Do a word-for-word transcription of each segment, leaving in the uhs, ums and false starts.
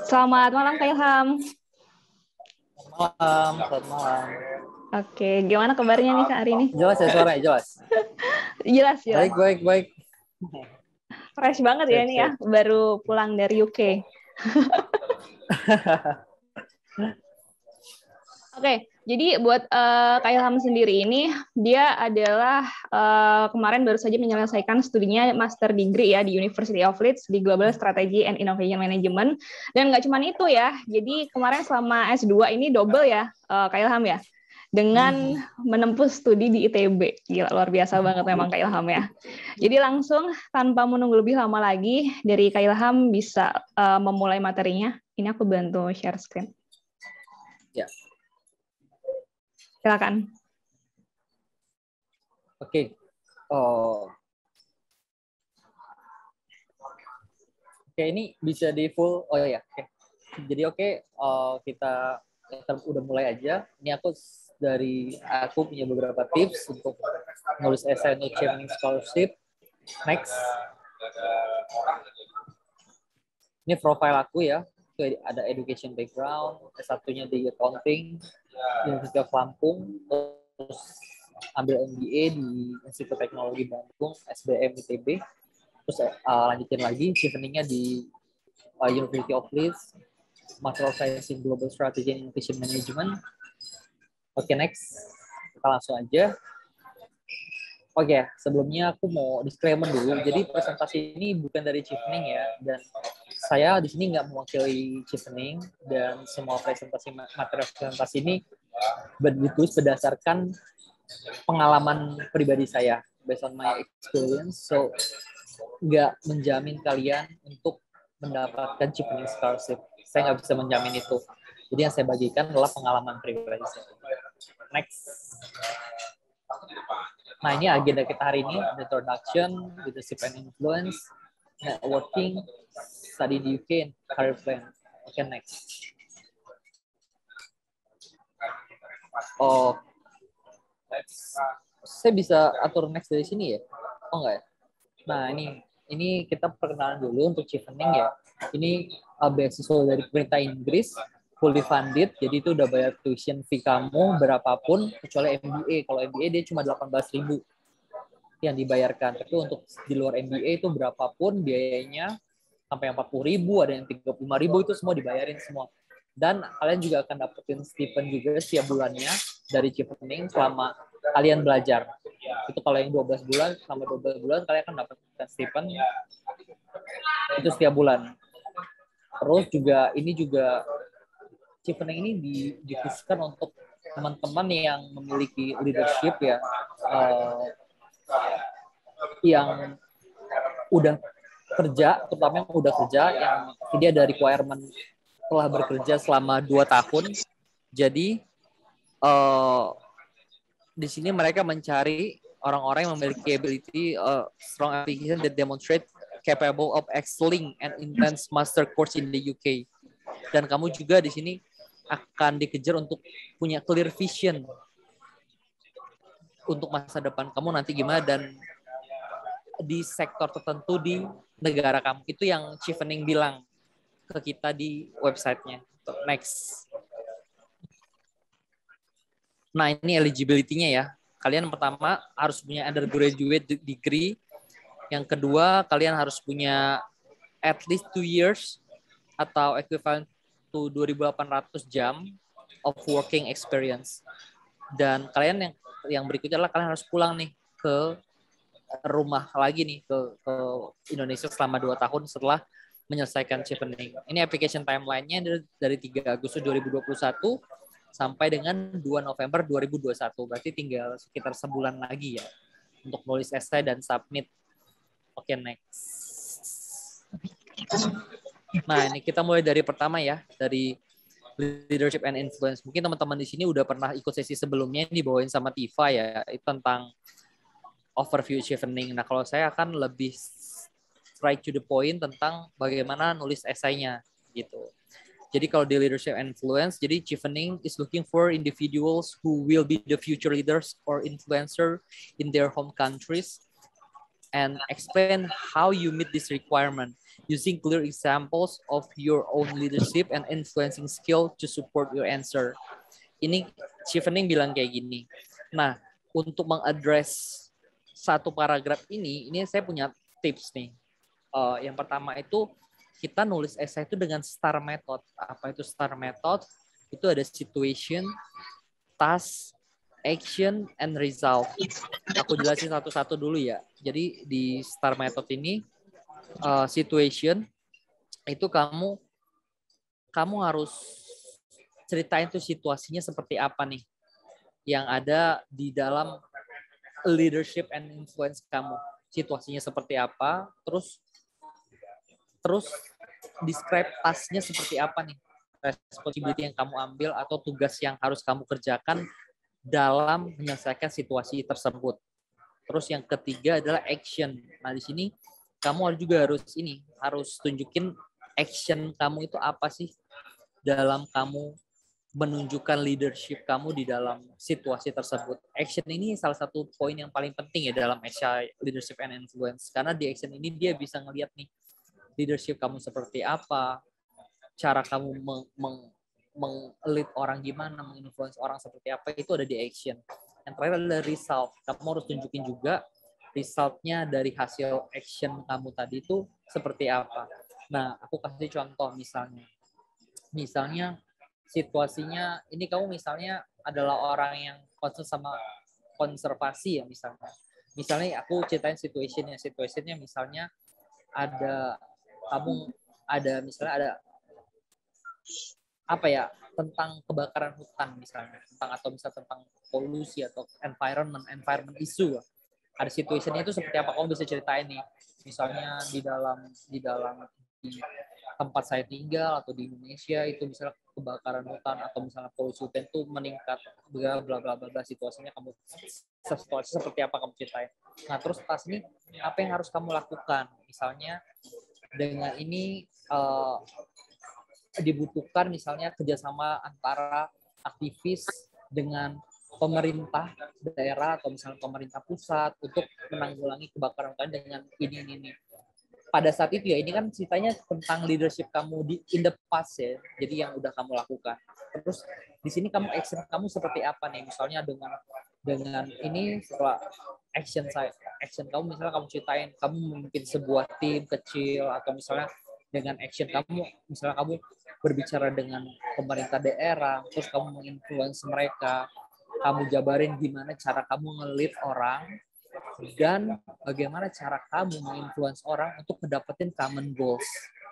Selamat malam Kak Ilham. Malam, selamat malam. Oke, gimana kabarnya nih Kak hari ini? Jelas ya suaranya, jelas? Jelas, jelas. Baik, baik, baik. Fresh banget ya ini ya, baru pulang dari U K. Oke, jadi buat uh, Kak Ilham sendiri ini, dia adalah uh, kemarin baru saja menyelesaikan studinya Master Degree ya di University of Leeds di Global Strategy and Innovation Management. Dan nggak cuma itu ya, jadi kemarin selama S dua ini double ya, uh, Kak Ilham ya, dengan menempuh studi di I T B. Gila, luar biasa banget memang Kak Ilham ya. Jadi langsung tanpa menunggu lebih lama lagi, dari Kak Ilham bisa uh, memulai materinya. Ini aku bantu share screen. Ya. Silakan. Oke. Okay. Oh. Oke, okay, ini bisa di full. Oh ya, oke. Okay. Jadi oke, okay, uh, kita, kita udah mulai aja. Ini aku dari aku punya beberapa tips untuk nulis essay untuk Chevening Scholarship. Next. Ini profile aku ya. Ada education background, S satunya di accounting, University of Lampung, terus ambil M B A di Institut Teknologi Bandung, S B M I T B, terus uh, lanjutin lagi cheveningnya di uh, University of Leeds, Master of Science in Global Strategy and Innovation Management. Oke, okay, next. Kita langsung aja. Oke, okay, sebelumnya aku mau disclaimer dulu. Jadi presentasi ini bukan dari Chevening ya, dan saya di sini nggak mewakili Chevening, dan semua presentasi materi presentasi ini ditulis berdasarkan pengalaman pribadi saya, based on my experience. So nggak menjamin kalian untuk mendapatkan Chevening Scholarship. Saya nggak bisa menjamin itu. Jadi yang saya bagikan adalah pengalaman pribadi saya. Next. Nah, ini agenda kita hari ini, introduction, leadership and influence, networking, study di U K, and career plan. Oke, okay, next. Oh, saya bisa atur next dari sini ya? Oh, enggak ya? Nah, ini ini kita perkenalan dulu untuk Chevening ya. Ini uh, beasiswa dari pemerintah Inggris, fully funded, jadi itu udah bayar tuition fee kamu berapapun, kecuali M B A. Kalau M B A dia cuma delapan belas ribu yang dibayarkan. Tapi untuk di luar M B A itu berapapun biayanya, sampai empat puluh ribu, ada yang tiga puluh lima ribu, itu semua dibayarin semua. Dan kalian juga akan dapetin stipend juga setiap bulannya dari Chevening selama kalian belajar. Itu kalau yang dua belas bulan, selama dua belas bulan kalian akan dapatkan stipend itu setiap bulan. Terus juga ini juga Chevening ini dikhususkan untuk teman-teman yang memiliki leadership ya, uh, yang udah kerja, terutama yang udah kerja, yang dia ada requirement telah bekerja selama dua tahun. Jadi uh, di sini mereka mencari orang-orang yang memiliki ability, uh, strong application that demonstrate capable of excelling and intense master course in the U K. Dan kamu juga di sini akan dikejar untuk punya clear vision untuk masa depan kamu nanti gimana, dan di sektor tertentu di negara kamu. Itu yang Chevening bilang ke kita di websitenya. Next. Nah, ini eligibility-nya ya. Kalian pertama harus punya undergraduate degree. Yang kedua, kalian harus punya at least two years atau equivalent to dua ribu delapan ratus jam of working experience. Dan kalian yang yang berikutnya adalah kalian harus pulang nih ke rumah lagi nih, ke, ke Indonesia selama dua tahun setelah menyelesaikan Chevening. Ini application timeline-nya dari, dari tiga Agustus dua ribu dua puluh satu sampai dengan dua November dua ribu dua puluh satu. Berarti tinggal sekitar sebulan lagi ya untuk nulis essay dan submit. Oke, next. Nah, ini kita mulai dari pertama ya, dari leadership and influence. Mungkin teman-teman di sini udah pernah ikut sesi sebelumnya yang dibawain sama Tifa ya, itu tentang overview Chevening. Nah, kalau saya akan lebih straight to the point tentang bagaimana nulis esainya gitu. Jadi kalau di leadership and influence, jadi Chevening is looking for individuals who will be the future leaders or influencer in their home countries, and explain how you meet this requirement. using clear examples of your own leadership and influencing skill to support your answer. Ini Chevening bilang kayak gini. Nah, untuk mengadres satu paragraf ini, ini saya punya tips nih. Uh, yang pertama itu kita nulis essay itu dengan STAR method. Apa itu STAR method? Itu ada situation, task, action, and result. Aku jelasin satu-satu dulu ya. Jadi di STAR method ini, uh, situation itu kamu kamu harus ceritain tuh situasinya seperti apa nih yang ada di dalam leadership and influence kamu. Situasinya seperti apa, terus terus describe task-nya seperti apa nih, responsibility yang kamu ambil atau tugas yang harus kamu kerjakan dalam menyelesaikan situasi tersebut. Terus yang ketiga adalah action. Nah di sini kamu juga harus ini harus tunjukin action kamu itu apa sih dalam kamu menunjukkan leadership kamu di dalam situasi tersebut. Action ini salah satu poin yang paling penting ya dalam essay leadership and influence, karena di action ini dia bisa ngelihat nih leadership kamu seperti apa, cara kamu meng, meng, meng-lead orang gimana, menginfluence orang seperti apa, itu ada di action. Yang terakhir adalah result. Kamu harus tunjukin juga resultnya dari hasil action kamu tadi itu seperti apa. Nah, aku kasih contoh misalnya. Misalnya situasinya, ini kamu misalnya adalah orang yang concern sama konservasi ya misalnya. Misalnya aku ceritain situationnya. Situationnya misalnya ada kamu ada misalnya ada apa ya tentang kebakaran hutan misalnya, tentang atau misalnya tentang polusi atau environment environment issue. Ada situationnya itu seperti apa, kamu bisa ceritain nih. Misalnya di dalam di dalam di tempat saya tinggal atau di Indonesia itu misalnya kebakaran hutan atau misalnya polusi hutan itu meningkat, bla bla bla bla, situasinya kamu situasi seperti apa kamu ceritain. Nah terus pas ini apa yang harus kamu lakukan, misalnya dengan ini uh, dibutuhkan misalnya kerjasama antara aktivis dengan pemerintah daerah atau misalnya pemerintah pusat untuk menanggulangi kebakaran hutan dengan ini ini ini. Pada saat itu ya, ini kan ceritanya tentang leadership kamu di in the past ya, jadi yang udah kamu lakukan. Terus di sini kamu action kamu seperti apa nih, misalnya dengan dengan ini setelah action saya action kamu misalnya kamu ceritain kamu memimpin sebuah tim kecil, atau misalnya dengan action kamu misalnya kamu berbicara dengan pemerintah daerah terus kamu menginfluence mereka, kamu jabarin gimana cara kamu nge-lead orang dan bagaimana cara kamu menginfluence orang untuk mendapatkan common goals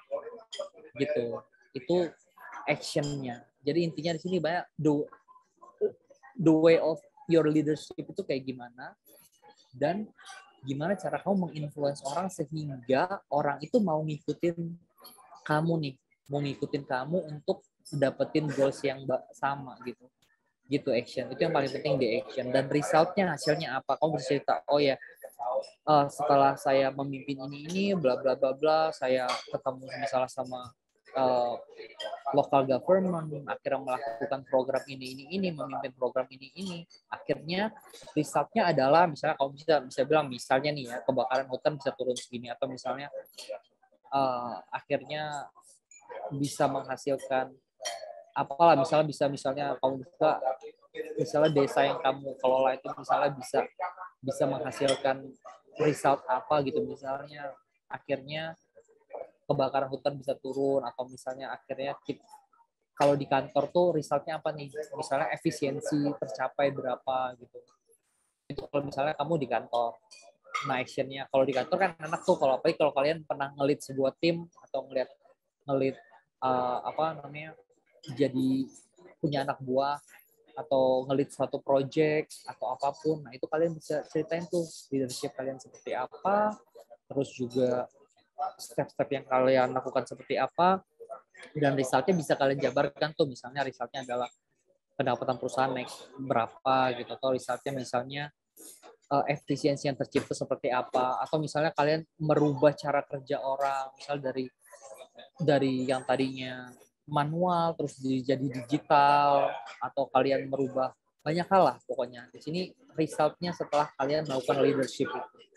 gitu. Itu actionnya. Jadi intinya di sini banyak the, the way of your leadership itu kayak gimana, dan gimana cara kamu menginfluence orang sehingga orang itu mau ngikutin kamu nih, mau ngikutin kamu untuk dapetin goals yang sama gitu. Gitu action. Itu yang paling penting di action. Dan resultnya, hasilnya apa? Kamu bisa cerita, oh ya, uh, setelah saya memimpin ini ini, bla bla bla bla, saya ketemu misalnya sama uh, local government, akhirnya melakukan program ini ini ini, memimpin program ini ini, akhirnya resultnya adalah misalnya kamu bisa bisa bilang misalnya nih ya kebakaran hutan bisa turun segini, atau misalnya uh, akhirnya bisa menghasilkan apalah, misalnya bisa misalnya kamu bisa misalnya desa yang kamu kelola itu misalnya bisa bisa menghasilkan result apa gitu, misalnya akhirnya kebakaran hutan bisa turun, atau misalnya akhirnya kita, kalau di kantor tuh resultnya apa nih, misalnya efisiensi tercapai berapa gitu. Itu kalau misalnya kamu di kantor. Nah actionnya kalau di kantor kan enak tuh, kalau apalagi kalau kalian pernah ngelit sebuah tim atau ngeliat ngelit uh, apa namanya jadi punya anak buah atau ngelit suatu project atau apapun, nah itu kalian bisa ceritain tuh leadership kalian seperti apa, terus juga step-step yang kalian lakukan seperti apa, dan resultnya bisa kalian jabarkan tuh, misalnya resultnya adalah pendapatan perusahaan naik berapa gitu, atau resultnya misalnya uh, efisiensi yang tercipta seperti apa, atau misalnya kalian merubah cara kerja orang, misal dari dari yang tadinya manual terus jadi digital, atau kalian merubah banyak hal lah pokoknya. Di sini resultnya setelah kalian melakukan leadership itu.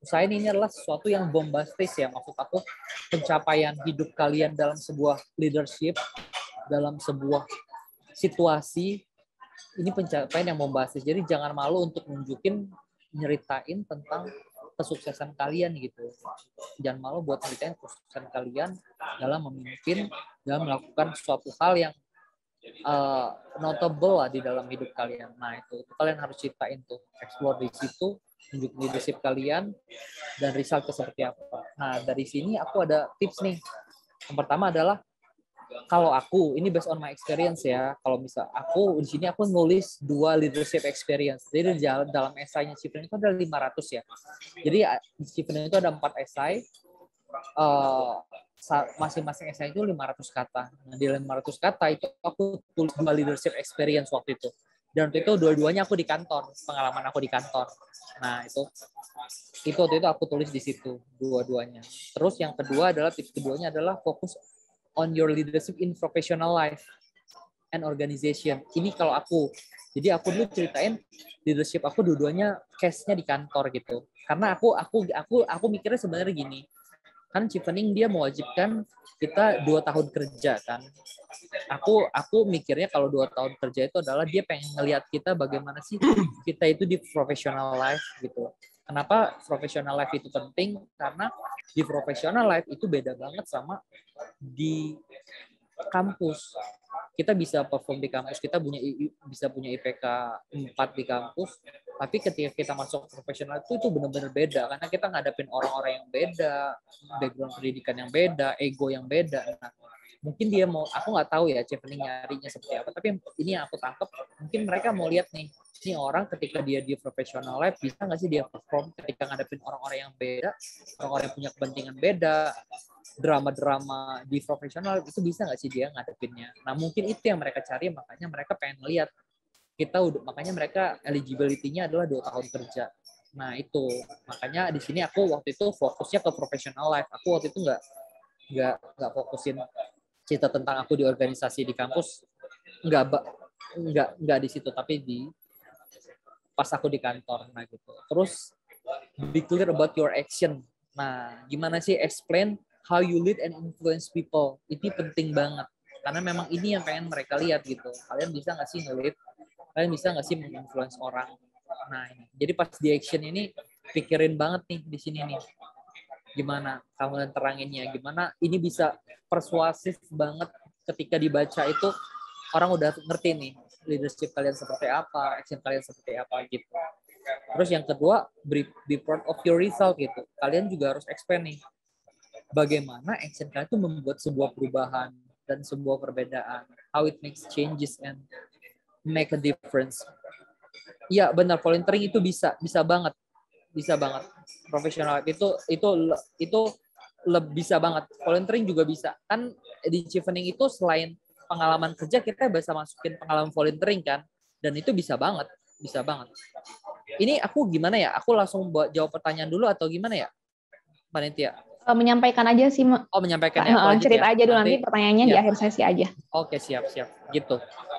usahain ini adalah sesuatu yang bombastis ya, maksud aku pencapaian hidup kalian dalam sebuah leadership, dalam sebuah situasi, ini pencapaian yang bombastis. Jadi jangan malu untuk nunjukin, nyeritain tentang kesuksesan kalian gitu. Jangan malu buat nyeritain kesuksesan kalian dalam memimpin, dalam melakukan suatu hal yang uh, notable lah di dalam hidup kalian. Nah itu, itu kalian harus ceritain tuh, explore di situ, tunjuk leadership kalian dan resultnya seperti apa. Nah dari sini aku ada tips nih. Yang pertama adalah kalau aku, ini based on my experience ya, kalau misal aku di sini aku nulis dua leadership experience. Jadi dalam esainya Chieftain itu ada lima ratus ya. Jadi di Chieftain itu ada empat esai, uh, masing-masing esai itu lima ratus kata. Nah di lima ratus kata itu aku tulis dua leadership experience waktu itu. Dan waktu itu dua-duanya aku di kantor, pengalaman aku di kantor. Nah itu itu waktu itu aku tulis di situ dua-duanya. Terus yang kedua adalah tips keduanya adalah fokus on your leadership in professional life and organization. Ini kalau aku. Jadi aku dulu ceritain leadership aku dua-duanya case-nya di kantor gitu. Karena aku aku aku aku mikirnya sebenarnya gini. Kan Chevening dia mewajibkan kita dua tahun kerja kan. Aku aku mikirnya kalau dua tahun kerja itu adalah dia pengen ngelihat kita bagaimana sih kita itu di professional life gitu. Kenapa professional life itu penting? Karena di professional life itu beda banget sama di kampus. Kita bisa perform di kampus, kita punya bisa punya I P K empat di kampus, tapi ketika kita masuk profesional itu itu benar-benar beda karena kita ngadapin orang-orang yang beda, background pendidikan yang beda, ego yang beda. Nah, mungkin dia mau, aku nggak tahu ya Chevening nyarinya seperti apa, tapi ini yang aku tangkap, mungkin mereka mau lihat nih, ini orang ketika dia di professional life bisa nggak sih dia perform ketika ngadepin orang-orang yang beda, orang-orang yang punya kepentingan beda, drama-drama di profesional itu bisa nggak sih dia ngadepinnya. Nah mungkin itu yang mereka cari, makanya mereka pengen lihat kita udah, makanya mereka eligibility-nya adalah dua tahun kerja. Nah itu makanya di sini aku waktu itu fokusnya ke professional life. Aku waktu itu nggak nggak nggak fokusin cerita tentang aku di organisasi di kampus, nggak nggak nggak di situ, tapi di pas aku di kantor. Nah gitu. Terus be clear about your action. Nah gimana sih explain how you lead and influence people. Itu penting banget. Karena memang ini yang pengen mereka lihat gitu. Kalian bisa nggak sih nge-lead? Kalian bisa nggak sih menginfluence orang? Nah, ini. Jadi pas di action ini, pikirin banget nih di sini nih. Gimana kamu teranginnya? Gimana ini bisa persuasif banget ketika dibaca itu, orang udah ngerti nih leadership kalian seperti apa, action kalian seperti apa gitu. Terus yang kedua, be, be proud of your result gitu. Kalian juga harus explain nih, bagaimana action kalian itu membuat sebuah perubahan dan sebuah perbedaan, how it makes changes and make a difference. Iya benar, volunteering itu bisa bisa banget, bisa banget. Profesional itu itu itu lebih bisa banget. Volunteering juga bisa. Kan di Chevening itu selain pengalaman kerja kita bisa masukin pengalaman volunteering kan, dan itu bisa banget, bisa banget. Ini aku gimana ya? Aku langsung buat jawab pertanyaan dulu atau gimana ya, Panitia? Menyampaikan aja sih. Oh menyampaikan ya. Uh, cerita ya. aja dulu, nanti, nanti pertanyaannya ya. Di akhir sesi aja. Oke siap siap gitu.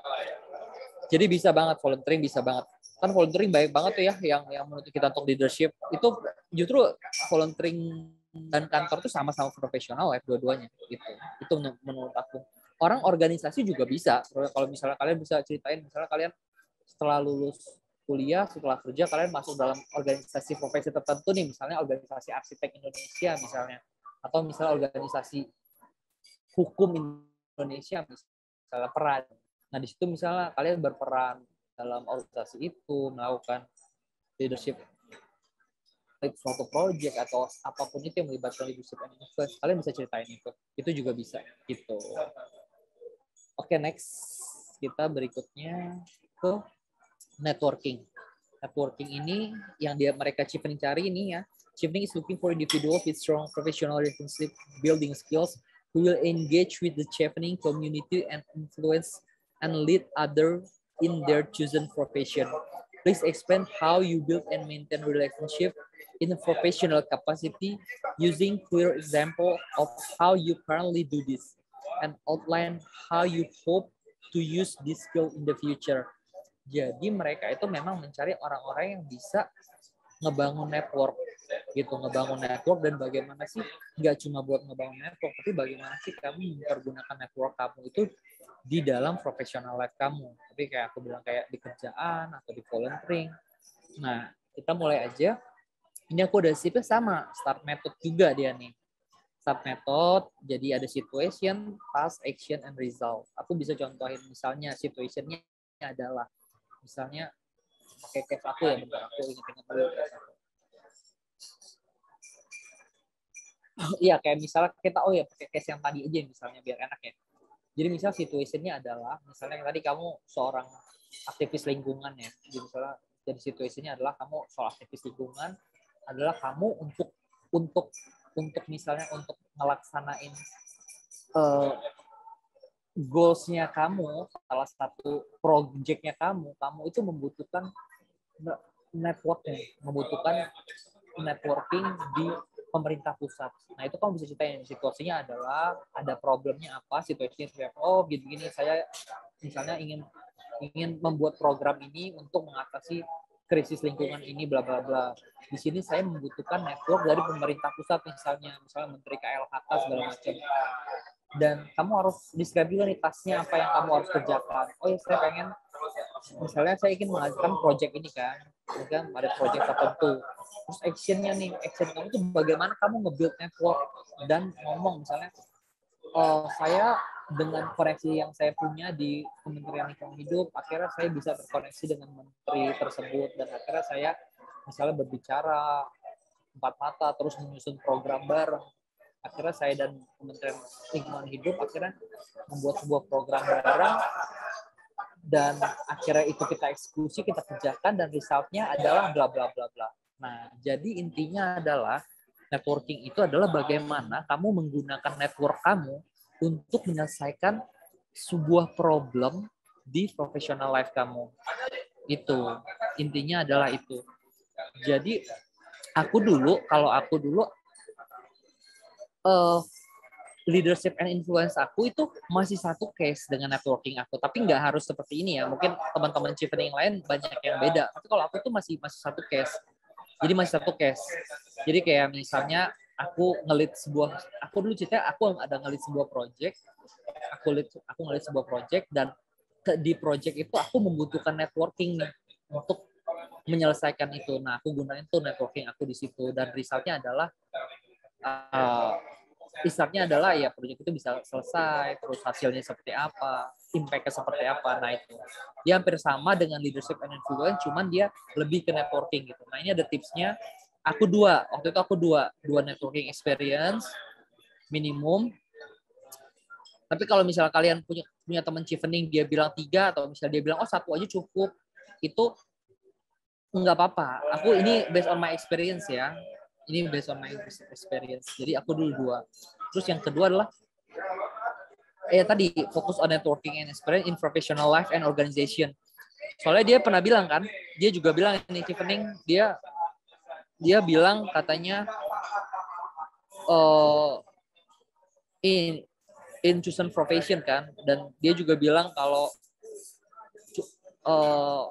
Jadi bisa banget volunteering, bisa banget. Kan volunteering baik banget tuh ya, yang yang menurut kita untuk leadership itu justru volunteering dan kantor tuh sama-sama profesional ya dua-duanya gitu. Itu menurut aku. Orang organisasi juga bisa. Kalau misalnya kalian bisa ceritain, misalnya kalian setelah lulus kuliah, setelah kerja kalian masuk dalam organisasi profesi tertentu nih, misalnya organisasi arsitek Indonesia misalnya, atau misalnya organisasi hukum Indonesia misalnya peran. Nah di situ misalnya kalian berperan dalam organisasi itu, melakukan leadership suatu project atau apapun itu yang melibatkan leadership and influence, kalian bisa ceritain itu, itu juga bisa gitu. Oke, next kita berikutnya ke networking. Networking ini yang dia mereka Chevening cari ini ya. Chevening is looking for individuals with strong professional relationship building skills who will engage with the Chevening community and influence and lead other in their chosen profession. Please explain how you build and maintain relationship in a professional capacity using clear example of how you currently do this and outline how you hope to use this skill in the future. Jadi mereka itu memang mencari orang-orang yang bisa ngebangun network. gitu, ngebangun network. Dan bagaimana sih nggak cuma buat ngebangun network, tapi bagaimana sih kamu mempergunakan network kamu itu di dalam professional life kamu. Tapi kayak aku bilang kayak di kerjaan atau di volunteering. Nah, kita mulai aja. Ini aku udah sipnya sama, start method juga dia nih. Start method, jadi ada situation, task, action, and result. Aku bisa contohin misalnya situationnya adalah, misalnya pakai case aku ya, bentar aku ingat-ingat dulu case aku. Iya, kayak misalnya kita, oh ya pakai case yang tadi aja misalnya biar enak ya. Jadi misal situationnya adalah, misalnya tadi kamu seorang aktivis lingkungan ya. Jadi misalnya, jadi situasinya adalah kamu soal aktivis lingkungan, adalah kamu untuk untuk untuk misalnya untuk melaksanain uh, goals-nya kamu, salah satu project-nya kamu, kamu itu membutuhkan network-nya, membutuhkan networking di pemerintah pusat. Nah, itu kamu bisa ceritain. Situasinya adalah ada problemnya apa, situasinya seperti apa. Oh, gini-gini saya misalnya ingin ingin membuat program ini untuk mengatasi krisis lingkungan ini, bla bla bla. Di sini saya membutuhkan network dari pemerintah pusat misalnya, misalnya Menteri K L H K segala macam. Dan kamu harus describe juga nih tasnya apa yang kamu harus kerjakan. Oh ya, saya pengen misalnya saya ingin mengajukan project ini kan, kan ada project tertentu. Terus actionnya nih, action kamu itu bagaimana kamu nge-build network dan ngomong misalnya, oh, saya dengan koneksi yang saya punya di Kementerian Lingkungan Hidup, akhirnya saya bisa berkoneksi dengan menteri tersebut dan akhirnya saya misalnya berbicara empat mata terus menyusun program bareng. Akhirnya saya dan Kementerian Lingkungan Hidup akhirnya membuat sebuah program bareng dan akhirnya itu kita eksekusi, kita kerjakan dan resultnya adalah bla bla bla bla. Nah, jadi intinya adalah networking itu adalah bagaimana kamu menggunakan network kamu untuk menyelesaikan sebuah problem di professional life kamu. Itu intinya adalah itu. Jadi aku dulu, kalau aku dulu uh, leadership and influence aku itu masih satu case dengan networking aku, tapi nggak harus seperti ini ya. Mungkin teman-teman Chevening yang lain banyak yang beda. Tapi kalau aku tuh masih masih satu case. Jadi masih satu case. Jadi kayak misalnya aku ngelit sebuah, aku dulu cerita aku ada ngelit sebuah project, aku lead, aku ngelit sebuah project dan ke, di project itu aku membutuhkan networking nih untuk menyelesaikan itu. Nah, aku gunain tuh networking aku di situ dan resultnya adalah uh, Istilahnya adalah ya proyek itu bisa selesai, terus hasilnya seperti apa, impact-nya seperti apa. Nah itu, dia hampir sama dengan leadership and influence, cuman dia lebih ke networking gitu. Nah ini ada tipsnya, aku dua, waktu itu aku dua, dua networking experience, minimum. Tapi kalau misalnya kalian punya punya teman Chevening, dia bilang tiga, atau misalnya dia bilang, oh satu aja cukup, itu nggak apa-apa. Aku ini based on my experience ya. Ini based on my experience. Jadi aku dulu dua. Terus yang kedua adalah eh tadi fokus on networking and experience in professional life and organization. Soalnya dia pernah bilang kan, dia juga bilang ini Chevening, dia dia bilang katanya uh, in in chosen profession kan, dan dia juga bilang kalau uh,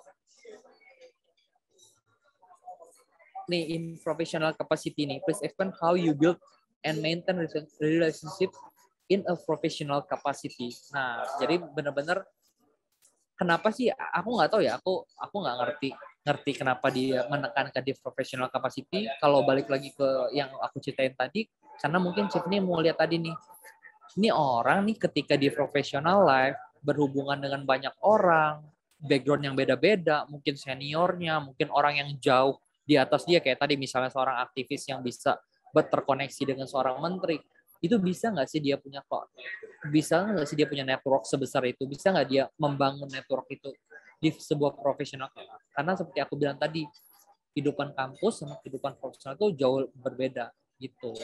nih in professional capacity nih, please explain how you build and maintain relationship in a professional capacity. Nah, jadi benar-benar kenapa sih aku nggak tahu ya, aku aku nggak ngerti ngerti kenapa dia menekankan di professional capacity. Kalau balik lagi ke yang aku ceritain tadi, karena mungkin Chief ini mau lihat tadi nih, ini orang nih ketika di professional life berhubungan dengan banyak orang, background yang beda-beda, mungkin seniornya, mungkin orang yang jauh di atas dia, kayak tadi misalnya seorang aktivis yang bisa berterkoneksi dengan seorang menteri, itu bisa nggak sih dia punya kok bisa nggak sih dia punya network sebesar itu, bisa nggak dia membangun network itu di sebuah profesional? Karena seperti aku bilang tadi, kehidupan kampus sama kehidupan profesional itu jauh berbeda gitu.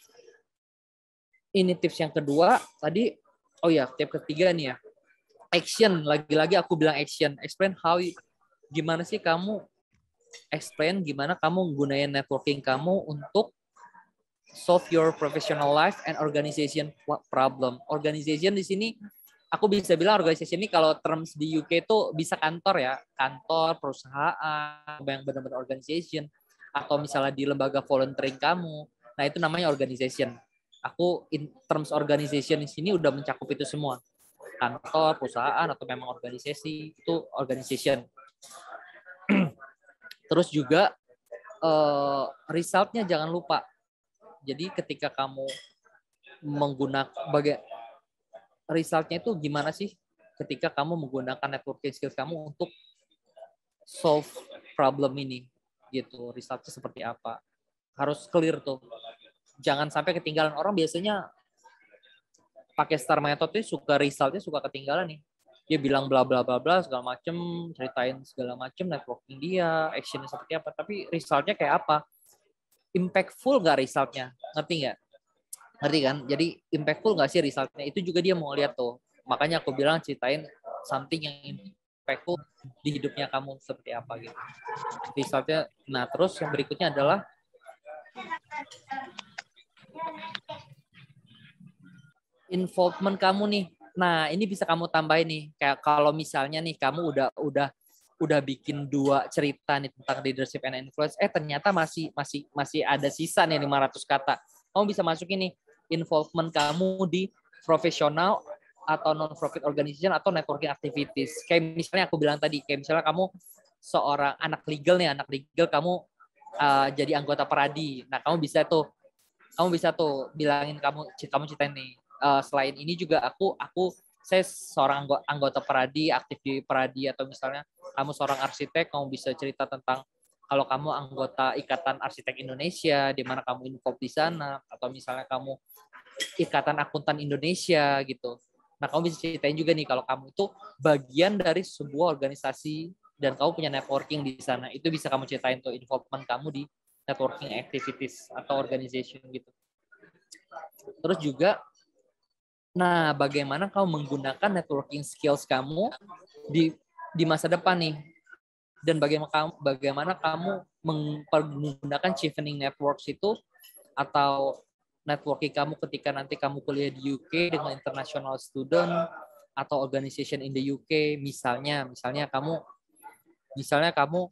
Ini tips yang kedua tadi. Oh ya, tips ketiga nih ya, action. Lagi-lagi aku bilang action. Explain how, gimana sih kamu explain gimana kamu gunain networking kamu untuk solve your professional life and organization problem. Organization di sini aku bisa bilang organization ini kalau terms di U K itu bisa kantor ya, kantor, perusahaan, yang benar-benar organization. atau misalnya di lembaga volunteering kamu. Nah, itu namanya organization. Aku in terms organization di sini udah mencakup itu semua. Kantor, perusahaan, atau memang organisasi, itu organization. Terus juga uh, resultnya jangan lupa. Jadi ketika kamu menggunakan baga- resultnya itu gimana sih ketika kamu menggunakan networking skills kamu untuk solve problem ini gitu, resultnya seperti apa, harus clear tuh, jangan sampai ketinggalan. Orang biasanya pakai star method itu suka resultnya suka ketinggalan nih, dia bilang bla bla bla bla segala macem, ceritain segala macem networking dia, actionnya seperti apa, tapi resultnya kayak apa, impactful gak resultnya, ngerti nggak? Ngerti kan? Jadi impactful nggak sih resultnya, itu juga dia mau lihat tuh. Makanya aku bilang ceritain something yang impactful di hidupnya kamu seperti apa gitu resultnya. Nah terus yang berikutnya adalah involvement kamu nih. Nah ini bisa kamu tambahin nih, kayak kalau misalnya nih kamu udah udah udah bikin dua cerita nih tentang leadership and influence, eh ternyata masih masih masih ada sisa nih lima ratus kata. Kamu bisa masukin nih involvement kamu di profesional atau non-profit organization atau networking activities. Kayak misalnya aku bilang tadi, kayak misalnya kamu seorang anak legal nih, anak legal kamu uh, jadi anggota Peradi. Nah, kamu bisa tuh kamu bisa tuh bilangin kamu kamu ceritain nih. Uh, selain ini juga aku aku saya seorang anggota Peradi, aktif di Peradi, atau misalnya kamu seorang arsitek, kamu bisa cerita tentang kalau kamu anggota Ikatan Arsitek Indonesia, di mana kamu info di sana, atau misalnya kamu Ikatan Akuntan Indonesia gitu. Nah, kamu bisa ceritain juga nih kalau kamu itu bagian dari sebuah organisasi dan kamu punya networking di sana. Itu bisa kamu ceritain tuh involvement kamu di networking activities atau organization gitu. Terus juga, nah bagaimana kamu menggunakan networking skills kamu di di masa depan nih, dan bagaimana kamu bagaimana kamu menggunakan chevening networks itu atau networking kamu ketika nanti kamu kuliah di U K dengan international student atau organization in the U K. Misalnya misalnya kamu misalnya kamu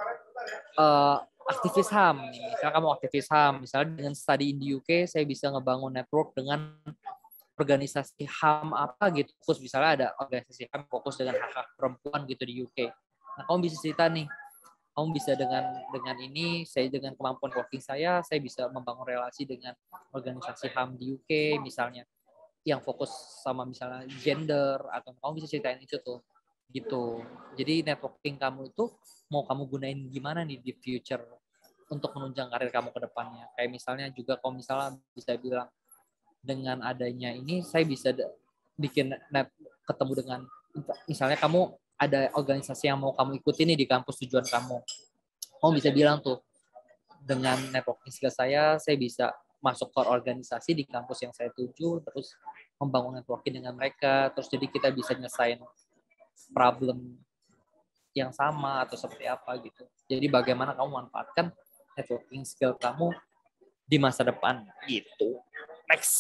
uh, aktivis H A M, misalnya kamu aktivis H A M, misalnya dengan study in the U K saya bisa ngebangun network dengan organisasi H A M apa gitu, terus misalnya ada organisasi H A M fokus dengan hak-hak perempuan gitu di U K. Nah, kamu bisa cerita nih, kamu bisa dengan dengan ini, saya dengan kemampuan working saya, saya bisa membangun relasi dengan organisasi H A M di U K misalnya, yang fokus sama misalnya gender, atau kamu bisa ceritain itu tuh, gitu. Jadi networking kamu itu mau kamu gunain gimana nih di future untuk menunjang karir kamu ke depannya. Kayak misalnya juga kalau misalnya bisa bilang, dengan adanya ini saya bisa bikin net, ketemu dengan misalnya kamu ada organisasi yang mau kamu ikuti nih di kampus tujuan kamu. Kamu bisa bilang tuh, dengan networking skill saya, saya bisa masuk ke organisasi di kampus yang saya tuju, terus membangun networking dengan mereka, terus jadi kita bisa nyelesain problem yang sama atau seperti apa gitu. Jadi bagaimana kamu manfaatkan networking skill kamu di masa depan gitu. Next.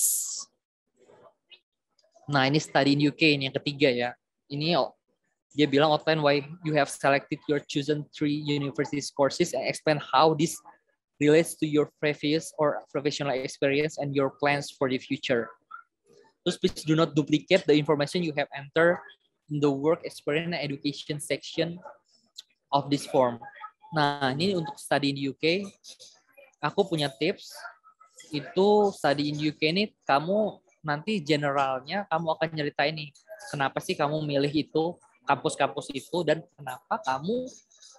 Nah, ini study in U K ini yang ketiga ya. Ini dia bilang outline why you have selected your chosen three university courses and explain how this relates to your previous or professional experience and your plans for the future. Terus please do not duplicate the information you have entered in the work experience and education section of this form. Nah, ini untuk study in U K, aku punya tips. Itu study in U K ini kamu nanti generalnya kamu akan nyeritain nih, kenapa sih kamu milih itu, kampus-kampus itu, dan kenapa kamu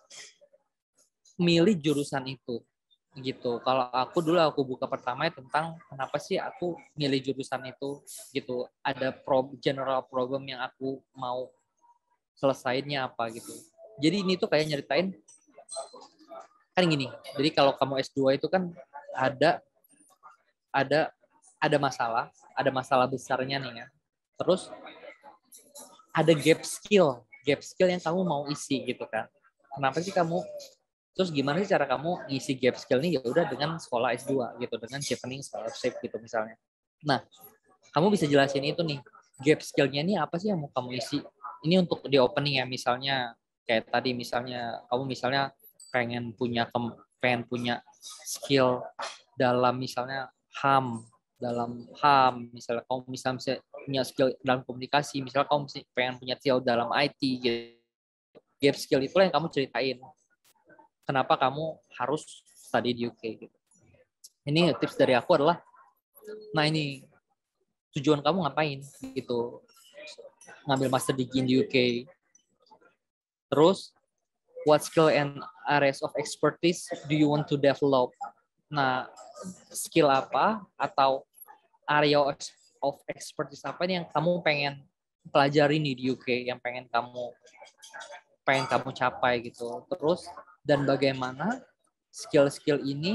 milih jurusan itu gitu. Kalau aku dulu aku buka pertama tentang kenapa sih aku milih jurusan itu gitu. Ada pro, general problem yang aku mau selesainya apa gitu. Jadi ini tuh kayak nyeritain kan gini. Jadi kalau kamu S dua itu kan ada ada ada masalah, ada masalah besarnya nih ya. Terus ada gap skill, gap skill yang kamu mau isi gitu kan. Kenapa sih kamu, terus gimana sih cara kamu ngisi gap skill ini? Ya udah dengan sekolah S dua gitu, dengan chevening scholarship gitu misalnya. Nah, kamu bisa jelasin itu nih, gap skill-nya ini apa sih yang mau kamu isi? Ini untuk di opening ya, misalnya kayak tadi misalnya kamu misalnya pengen punya pengen punya skill dalam misalnya H A M, dalam H A M, misalnya kamu misalnya punya skill dalam komunikasi, misalnya kamu pengen punya skill dalam I T, gitu. Gap skill itulah yang kamu ceritain. Kenapa kamu harus study di U K? Gitu. Ini tips dari aku adalah, nah ini tujuan kamu ngapain gitu, ngambil master degree di U K. Terus, what skill and areas of expertise do you want to develop? Nah, skill apa atau area of expertise apa nih yang kamu pengen pelajari nih di U K, yang pengen kamu pengen kamu capai gitu. Terus, dan bagaimana skill-skill ini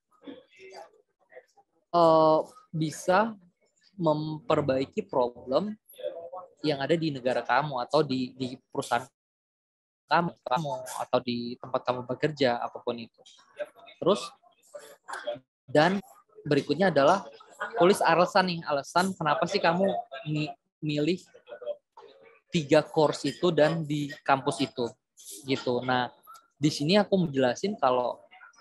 uh, bisa memperbaiki problem yang ada di negara kamu atau di, di perusahaan kamu, kamu atau di tempat kamu bekerja, apapun itu. Terus, dan berikutnya adalah tulis alasan nih, alasan kenapa sih kamu milih tiga course itu dan di kampus itu, gitu. Nah, di sini aku menjelasin kalau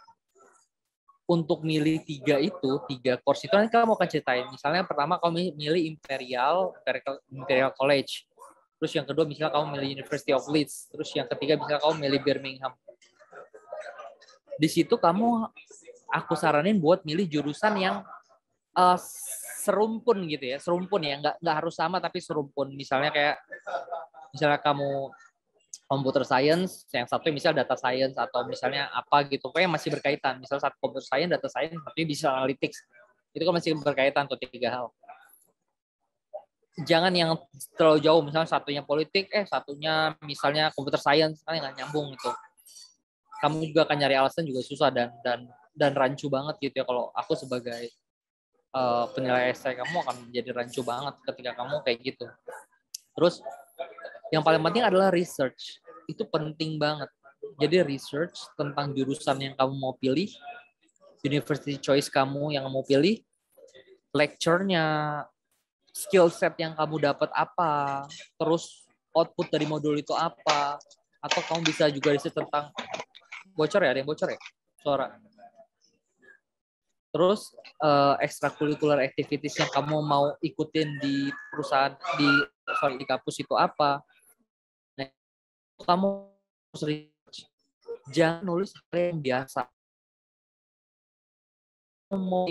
untuk milih tiga itu, tiga course itu nanti kamu akan ceritain. Misalnya pertama kamu milih Imperial, Imperial College. Terus yang kedua misalnya kamu milih University of Leeds. Terus yang ketiga misalnya kamu milih Birmingham. Di situ kamu, aku saranin buat milih jurusan yang uh, serumpun gitu ya, serumpun ya, nggak nggak harus sama tapi serumpun. Misalnya kayak, misalnya kamu computer science, yang satu misalnya data science atau misalnya apa gitu, pokoknya masih berkaitan. Misalnya satu computer science, data science, tapi bisa analytics. Itu kan masih berkaitan tuh tiga hal. Jangan yang terlalu jauh, misalnya satunya politik, eh satunya misalnya computer science, kan nggak nyambung gitu. Kamu juga akan nyari alasan juga susah dan dan dan rancu banget gitu ya. Kalau aku sebagai uh, penilai esai, kamu akan menjadi rancu banget ketika kamu kayak gitu. Terus yang paling penting adalah research. Itu penting banget. Jadi research tentang jurusan yang kamu mau pilih, university choice kamu yang mau pilih, lecture-nya, skill set yang kamu dapat apa, terus output dari modul itu apa, atau kamu bisa juga research tentang, bocor ya, ada yang bocor ya? Suara. Terus uh, extracurricular activities yang kamu mau ikutin di perusahaan, di sorry, di kampus itu apa. Nah, kamu harus jangan nulis hal yang biasa. Mau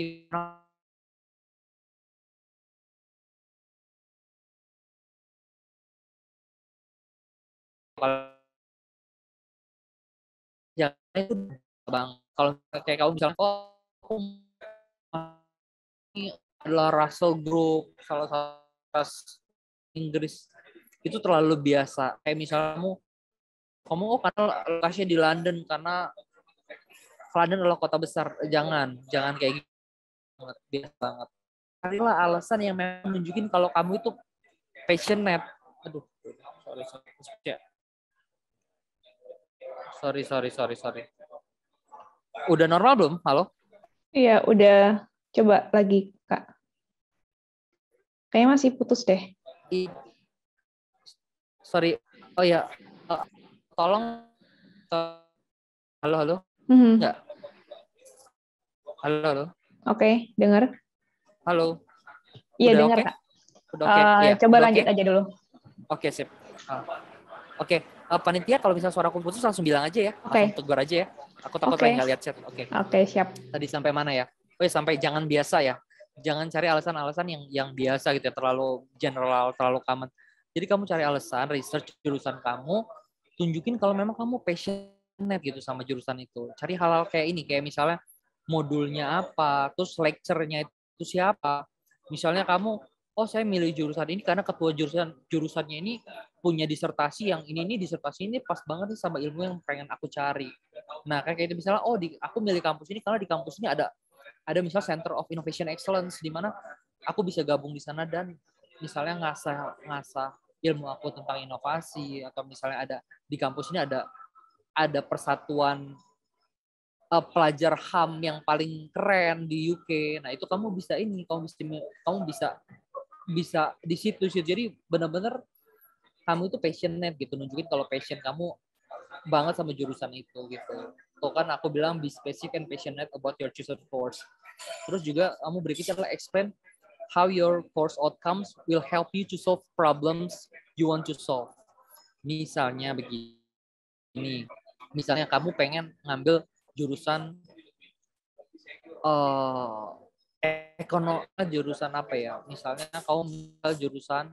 jangan itu bang. Kalau kayak kamu misalnya, oh ini adalah Russell Group, salah satu Inggris, itu terlalu biasa. Kayak misalnya kamu, kamu oh karena lokasinya di London, karena London adalah kota besar. Jangan, jangan kayak gitu. Biasa banget. Carilah alasan yang memang menunjukin kalau kamu itu passionate. Aduh, sorry, sorry, sorry, sorry, sorry, sorry. Udah normal belum? Halo? Iya, udah. Coba lagi, Kak. Kayaknya masih putus deh. I, sorry. Oh ya, uh, tolong. Uh, halo, halo. Mm-hmm. Ya. Halo, halo. Oke, okay, dengar. Halo. Iya, dengar, okay? Kak. Udah oke. Okay? Uh, ya, coba udah lanjut okay? aja dulu. Oke, okay, sip. Uh, Oke, okay. uh, panitia kalau misalnya suara aku putus langsung bilang aja ya. Okay. Langsung tegur aja ya. Aku takut okay. lagi nggak lihat chat. Oke. Okay. Oke, okay, siap. Tadi sampai mana ya? Oh ya, sampai jangan biasa ya. Jangan cari alasan-alasan yang yang biasa gitu ya, terlalu general, terlalu common. Jadi kamu cari alasan, research jurusan kamu, tunjukin kalau memang kamu passionate gitu sama jurusan itu. Cari hal-hal kayak ini, kayak misalnya modulnya apa, terus lecture-nya itu siapa. Misalnya kamu, oh saya milih jurusan ini karena ketua jurusan jurusannya ini punya disertasi yang ini, ini disertasi ini pas banget nih sama ilmu yang pengen aku cari. Nah, kayak itu misalnya, oh di, aku milih kampus ini karena di kampus ini ada ada misalnya Center of Innovation Excellence di mana aku bisa gabung di sana dan misalnya ngasah ngasah ilmu aku tentang inovasi, atau misalnya ada di kampus ini ada ada persatuan uh, pelajar H A M yang paling keren di U K. Nah, itu kamu bisa ini, kamu bisa kamu bisa bisa di situ sih. Jadi benar-benar kamu itu passionate gitu, nunjukin kalau passion kamu banget sama jurusan itu gitu. Tuh kan aku bilang be specific and passionate about your chosen course. Terus juga kamu berikutnya adalah explain how your course outcomes will help you to solve problems you want to solve. Misalnya begini, misalnya kamu pengen ngambil jurusan uh, ekonomi, jurusan apa ya? Misalnya kamu ngambil jurusan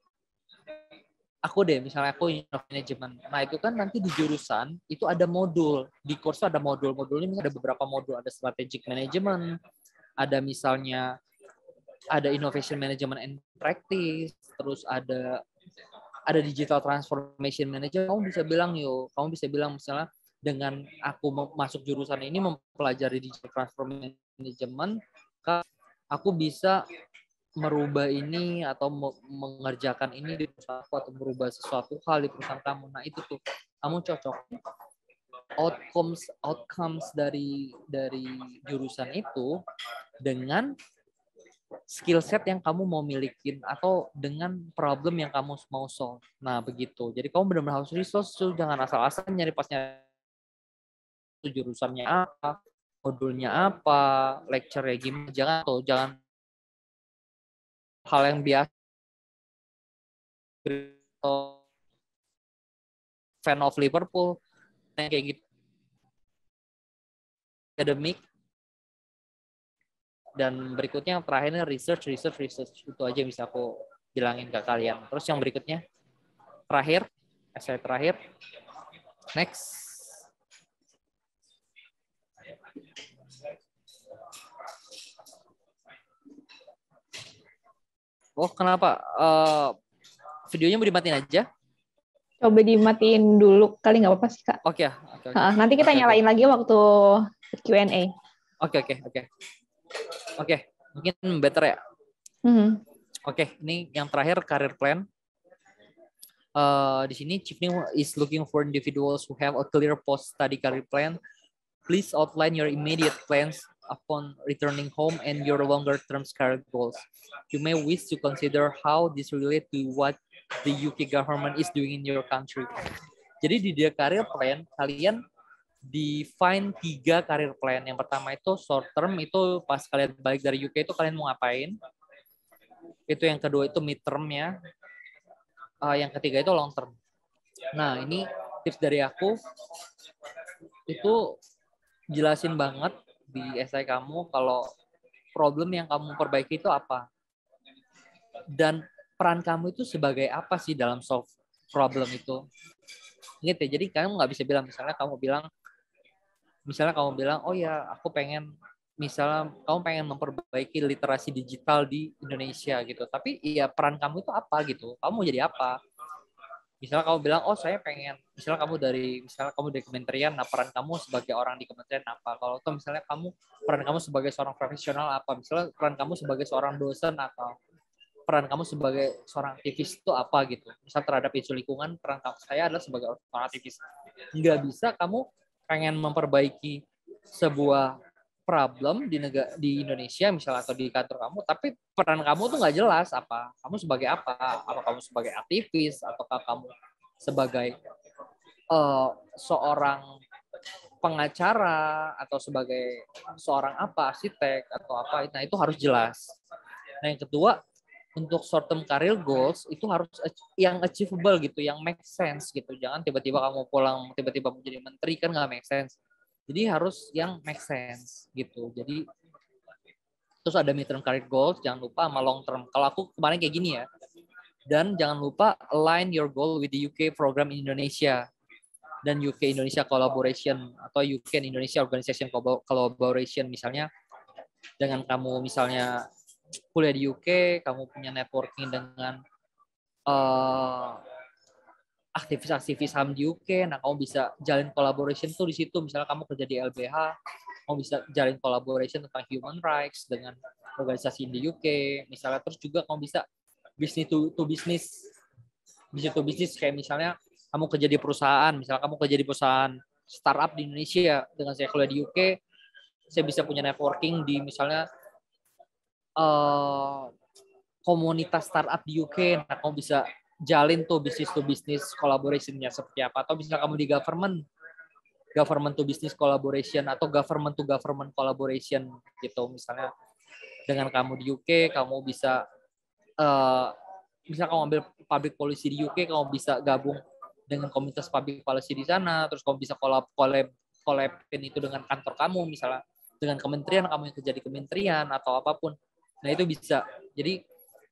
aku deh, misalnya aku manajemen. Nah itu kan nanti di jurusan itu ada modul, di course ada modul. Modul ini ada beberapa modul, ada strategic management, ada misalnya ada innovation management and practice, terus ada ada digital transformation manager. Kamu bisa bilang yo, kamu bisa bilang misalnya dengan aku masuk jurusan ini mempelajari digital transformation management, aku bisa merubah ini atau mengerjakan ini di perusahaan aku atau merubah sesuatu hal di perusahaan kamu. Nah itu tuh kamu cocok outcomes outcomes dari dari jurusan itu dengan skill set yang kamu mau milikin atau dengan problem yang kamu mau solve. Nah begitu. Jadi kamu benar-benar harus resource, jangan asal-asal nyari pasnya jurusannya apa, modulnya apa, lecture-nya gimana. Jangan tuh, jangan hal yang biasa fan of Liverpool kayak gitu akademik. Dan berikutnya terakhirnya research research research itu aja bisa aku bilangin ke kalian. Terus yang berikutnya terakhir essay terakhir next. Oh kenapa uh, videonya mau dimatiin aja? Coba dimatiin dulu kali, nggak apa-apa sih Kak. Oke okay, okay, okay. Nanti kita okay, nyalain okay. lagi waktu Q and A. Oke oke oke oke mungkin better ya. Mm-hmm. Oke okay, ini yang terakhir career plan. Uh, di sini Chief Ning is looking for individuals who have a clear post-study career plan. Please outline your immediate plans upon returning home and your longer-term career goals. You may wish to consider how this relate to what the U K government is doing in your country. Jadi di dia career plan, kalian define tiga career plan. Yang pertama itu short term, itu pas kalian balik dari U K itu kalian mau ngapain. Itu yang kedua itu mid term ya. Uh, yang ketiga itu long term. Nah ini tips dari aku, itu jelasin banget di essay kamu kalau problem yang kamu perbaiki itu apa. Dan peran kamu itu sebagai apa sih dalam solve problem itu. Ingat ya, jadi kamu nggak bisa bilang, misalnya kamu bilang, misalnya kamu bilang, oh ya aku pengen, misalnya kamu pengen memperbaiki literasi digital di Indonesia gitu. Tapi ya peran kamu itu apa gitu, kamu mau jadi apa. Misalnya kamu bilang, oh saya pengen, misalnya kamu dari, misalnya kamu dari kementerian, nah peran kamu sebagai orang di kementerian apa? Kalau itu misalnya kamu, peran kamu sebagai seorang profesional apa? Misalnya peran kamu sebagai seorang dosen atau peran kamu sebagai seorang aktivis itu apa gitu. Misal terhadap isu lingkungan, peran kamu, saya adalah sebagai seorang aktivis. Nggak bisa kamu pengen memperbaiki sebuah problem di negara di Indonesia misalnya atau di kantor kamu, tapi peran kamu tuh nggak jelas apa. Kamu sebagai apa? Apa kamu sebagai aktivis ataukah kamu sebagai uh, seorang pengacara atau sebagai seorang apa arsitek atau apa? Nah itu harus jelas. Nah yang kedua, untuk short term career goals itu harus yang achievable gitu, yang make sense gitu. Jangan tiba-tiba kamu pulang tiba-tiba menjadi menteri, kan nggak make sense. Jadi harus yang make sense gitu. Jadi terus ada mid term career goals, jangan lupa sama long term. Kalau aku kemarin kayak gini ya. Dan jangan lupa align your goal with the U K program in Indonesia dan U K Indonesia collaboration atau U K Indonesia organization collaboration. Misalnya dengan kamu misalnya kuliah di U K, kamu punya networking dengan uh, aktivis-aktivis H A M di U K, nah kamu bisa jalin collaboration tuh di situ. Misalnya kamu kerja di L B H, kamu bisa jalin collaboration tentang human rights dengan organisasi di U K, misalnya. Terus juga kamu bisa bisnis to, to business, bisnis to business kayak misalnya kamu kerja di perusahaan, misalnya kamu kerja di perusahaan startup di Indonesia, dengan saya kuliah di U K, saya bisa punya networking di misalnya uh, komunitas startup di U K, nah kamu bisa jalin tuh bisnis to bisnis collaboration-nya seperti apa. Atau misalnya kamu di government, government to business collaboration atau government to government collaboration gitu. Misalnya dengan kamu di U K, kamu bisa uh, bisa kamu ambil public policy di U K, kamu bisa gabung dengan komunitas public policy di sana, terus kamu bisa collab collab collabin itu dengan kantor kamu, misalnya dengan kementerian, kamu yang kerja di kementerian atau apapun. Nah itu bisa. Jadi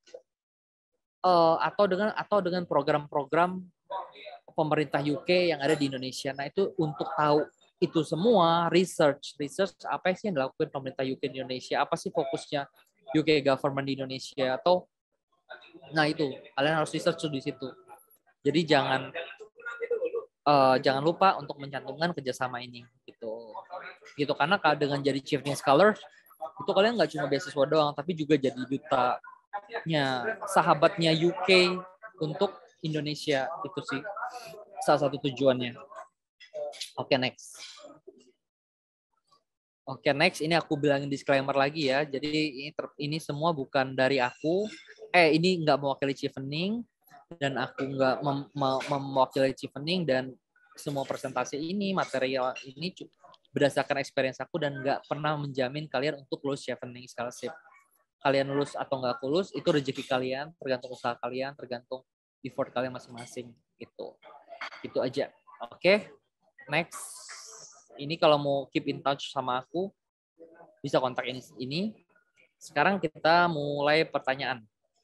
uh, atau dengan atau dengan program-program pemerintah U K yang ada di Indonesia. Nah itu untuk tahu itu semua, research, research apa sih yang dilakukan pemerintah U K di Indonesia, apa sih fokusnya U K government di Indonesia, atau nah itu kalian harus research di situ. Jadi jangan uh, jangan lupa untuk mencantumkan kerjasama ini gitu, gitu karena dengan jadi chief scholar itu kalian nggak cuma beasiswa doang, tapi juga jadi dutanya sahabatnya U K untuk Indonesia. Itu sih salah satu tujuannya. Oke, okay, next. Oke, okay, next. Ini aku bilangin disclaimer lagi ya. Jadi ini, ini semua bukan dari aku. Eh, ini nggak mewakili Chevening dan aku nggak mem mem mewakili Chevening, dan semua presentasi ini, material ini berdasarkan experience aku dan nggak pernah menjamin kalian untuk lulus Chevening Scholarship. Kalian lulus atau nggak lulus itu rezeki kalian, tergantung usaha kalian, tergantung effort kalian masing-masing. Gitu. Itu aja. Oke, okay. Next. Ini kalau mau keep in touch sama aku, bisa kontak ini. ini. Sekarang kita mulai pertanyaan.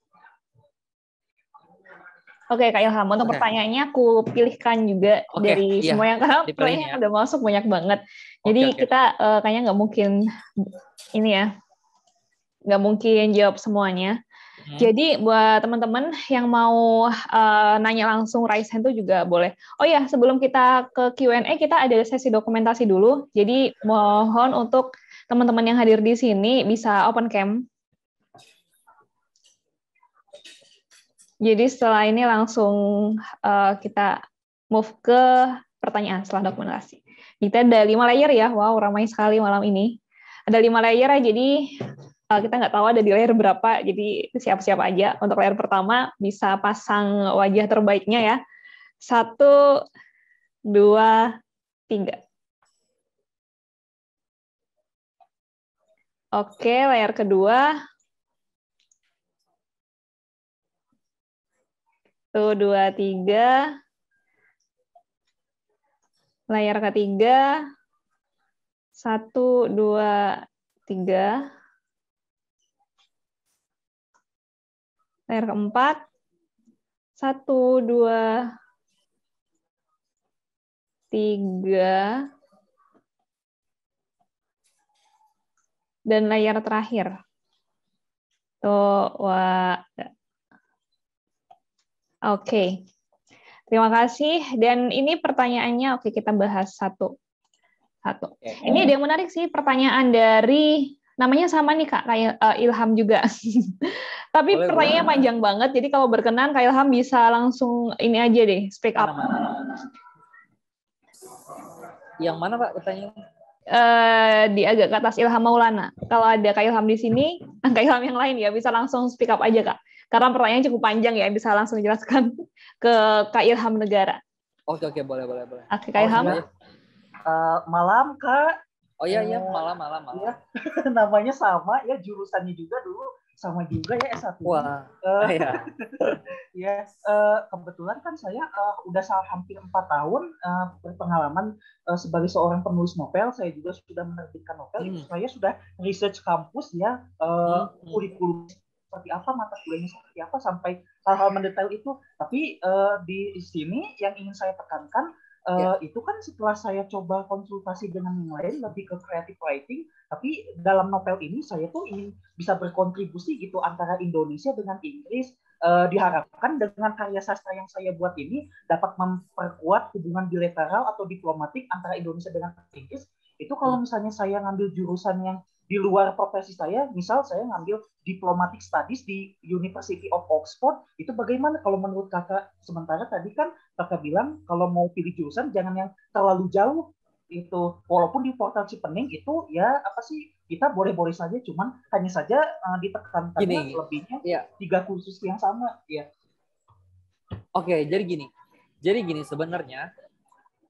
Oke, Kak Ilham, untuk okay. pertanyaannya aku pilihkan juga okay, dari iya, semua yang karena pertanyaan ya. Udah masuk banyak banget. Jadi okay, okay. kita uh, kayaknya nggak mungkin ini ya, nggak mungkin jawab semuanya. Hmm. Jadi buat teman-teman yang mau uh, nanya langsung raise hand itu juga boleh. Oh ya, sebelum kita ke Q and A kita ada sesi dokumentasi dulu. Jadi mohon untuk teman-teman yang hadir di sini bisa open cam. Jadi setelah ini langsung uh, kita move ke pertanyaan setelah dokumentasi. Kita ada lima layer ya, wow ramai sekali malam ini. Ada lima layer, jadi uh, kita nggak tahu ada di layer berapa, jadi siap-siap aja. Untuk layer pertama bisa pasang wajah terbaiknya ya. Satu, dua, tiga. Oke, layer kedua. Satu, dua, tiga. Layar ketiga. Satu, dua, tiga. Layar keempat. Satu, dua, tiga. Dan layar terakhir. Tuh, wah. Oke, okay. Terima kasih. Dan ini pertanyaannya, oke okay, kita bahas satu. Satu. Okay. Ini ada yang menarik sih, pertanyaan dari, namanya sama nih Kak, kayak uh, Ilham juga. Tapi boleh, pertanyaannya boleh. Panjang banget, jadi kalau berkenan Kak Ilham bisa langsung ini aja deh, speak up. Yang mana Pak pertanyaannya? Uh, di agak ke atas Ilham Maulana. Kalau ada Kak Ilham di sini, Kak Ilham yang lain ya, bisa langsung speak up aja Kak. Karena pertanyaannya cukup panjang ya, bisa langsung dijelaskan ke Kak Ilham Negara. Oke, oke, boleh, boleh, boleh. Oke, Kak Ilham. Oh, uh, malam, Kak. Oh iya, iya, malam, malam, malam. Ya, namanya sama, ya jurusannya juga dulu sama juga ya S satu. Wah, uh, iya. Ya, uh, kebetulan kan saya uh, udah hampir empat tahun uh, berpengalaman uh, sebagai seorang penulis novel. Saya juga sudah menerbitkan novel. Hmm. Saya sudah research kampus ya, uh, hmm. kurikulum seperti apa, mata kuliahnya seperti apa, sampai hal-hal mendetail itu. Tapi uh, di sini yang ingin saya tekankan, uh, yeah. itu kan setelah saya coba konsultasi dengan yang lain, lebih ke creative writing, tapi dalam novel ini saya tuh ingin bisa berkontribusi gitu antara Indonesia dengan Inggris. Uh, diharapkan dengan karya sastra yang saya buat ini dapat memperkuat hubungan bilateral atau diplomatik antara Indonesia dengan Inggris. Itu kalau misalnya saya ngambil jurusan yang di luar profesi saya, misal saya ngambil Diplomatic Studies di University of Oxford, itu bagaimana kalau menurut kakak? Sementara tadi kan kakak bilang kalau mau pilih jurusan jangan yang terlalu jauh itu, walaupun di portal Chevening itu ya apa sih, kita boleh-boleh saja, cuman hanya saja uh, ditekankannya lebihnya ya. Tiga kursus yang sama ya. Oke, jadi gini, jadi gini sebenarnya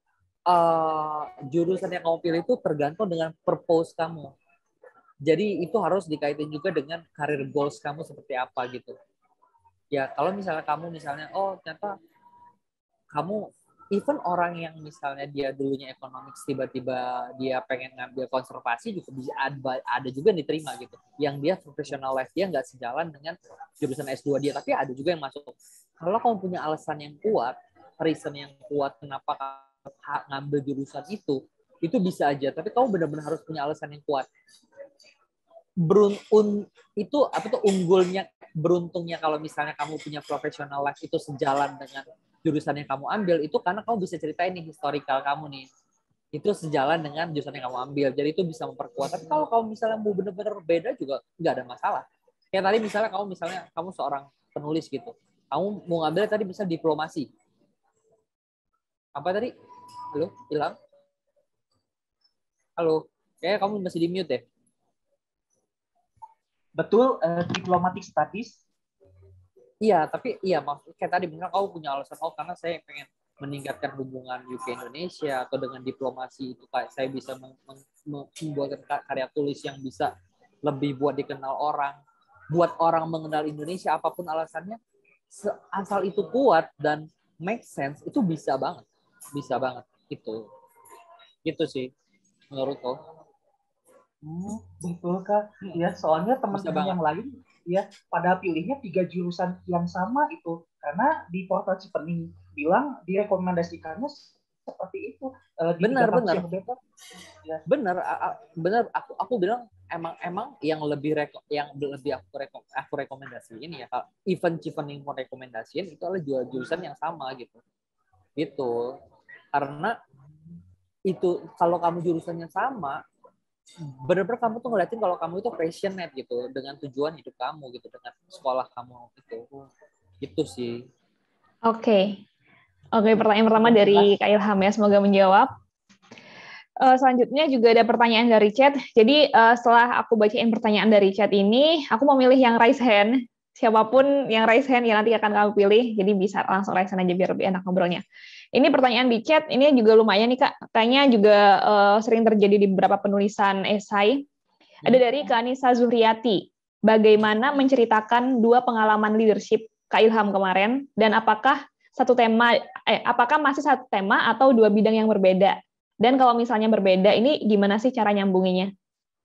uh, jurusan yang kamu pilih itu tergantung dengan purpose kamu. Jadi itu harus dikaitin juga dengan career goals kamu seperti apa gitu. Ya kalau misalnya kamu misalnya, oh ternyata kamu, even orang yang misalnya dia dulunya economics, tiba-tiba dia pengen ngambil konservasi juga bisa ada, ada juga yang diterima gitu. Yang dia professional life dia nggak sejalan dengan jurusan S dua dia, tapi ada juga yang masuk. Kalau kamu punya alasan yang kuat, reason yang kuat kenapa kamu ngambil jurusan itu, itu bisa aja. Tapi kamu benar-benar harus punya alasan yang kuat. Beruntun itu apa tuh unggulnya, beruntungnya kalau misalnya kamu punya professional life itu sejalan dengan jurusan yang kamu ambil, itu karena kamu bisa ceritain nih historical kamu nih itu sejalan dengan jurusan yang kamu ambil, jadi itu bisa memperkuat. Tapi kalau kamu misalnya mau bener-bener beda juga nggak ada masalah. Kayak tadi misalnya kamu misalnya kamu seorang penulis gitu, kamu mau ngambil tadi bisa diplomasi apa tadi, halo hilang, halo kayak kamu masih di mute ya. Betul, uh, diplomatic studies. Iya, tapi iya maksudnya kayak tadi benar kamu punya alasan, oh karena saya pengen meningkatkan hubungan U K Indonesia atau dengan diplomasi itu kayak saya bisa membuat karya tulis yang bisa lebih buat dikenal orang, buat orang mengenal Indonesia, apapun alasannya, asal itu kuat dan make sense itu bisa banget, bisa banget itu, gitu sih menurutku. Hmm, betul Kak. Ya, soalnya teman-teman yang lain ya pada pilihnya tiga jurusan yang sama itu karena di portal Cipening bilang direkomendasikannya seperti itu. Uh, di benar benar. Ya. Benar, benar. Aku aku bilang emang emang yang lebih reko, yang lebih aku reko, aku rekomendasiin ya kalau even Cipening mau rekomendasiin itu adalah jurusan yang sama gitu. Gitu. Karena itu kalau kamu jurusannya sama, benar-benar kamu tuh ngeliatin kalau kamu itu passionate gitu dengan tujuan hidup kamu gitu, dengan sekolah kamu itu, gitu sih. Oke, okay. oke okay, pertanyaan pertama dari Kak Ilham ya, semoga menjawab. Uh, selanjutnya juga ada pertanyaan dari chat. Jadi uh, setelah aku bacain pertanyaan dari chat ini, aku mau milih yang raise hand. Siapapun yang raise hand ya nanti akan kamu pilih. Jadi bisa langsung raise hand aja biar lebih enak ngobrolnya. Ini pertanyaan di chat, ini juga lumayan nih Kak. Kayaknya juga uh, sering terjadi di beberapa penulisan esai. Ada dari Kak Anissa Zuhriati. Bagaimana menceritakan dua pengalaman leadership Kak Ilham kemarin, dan apakah satu tema, eh, apakah masih satu tema atau dua bidang yang berbeda? Dan kalau misalnya berbeda, ini gimana sih cara nyambunginya?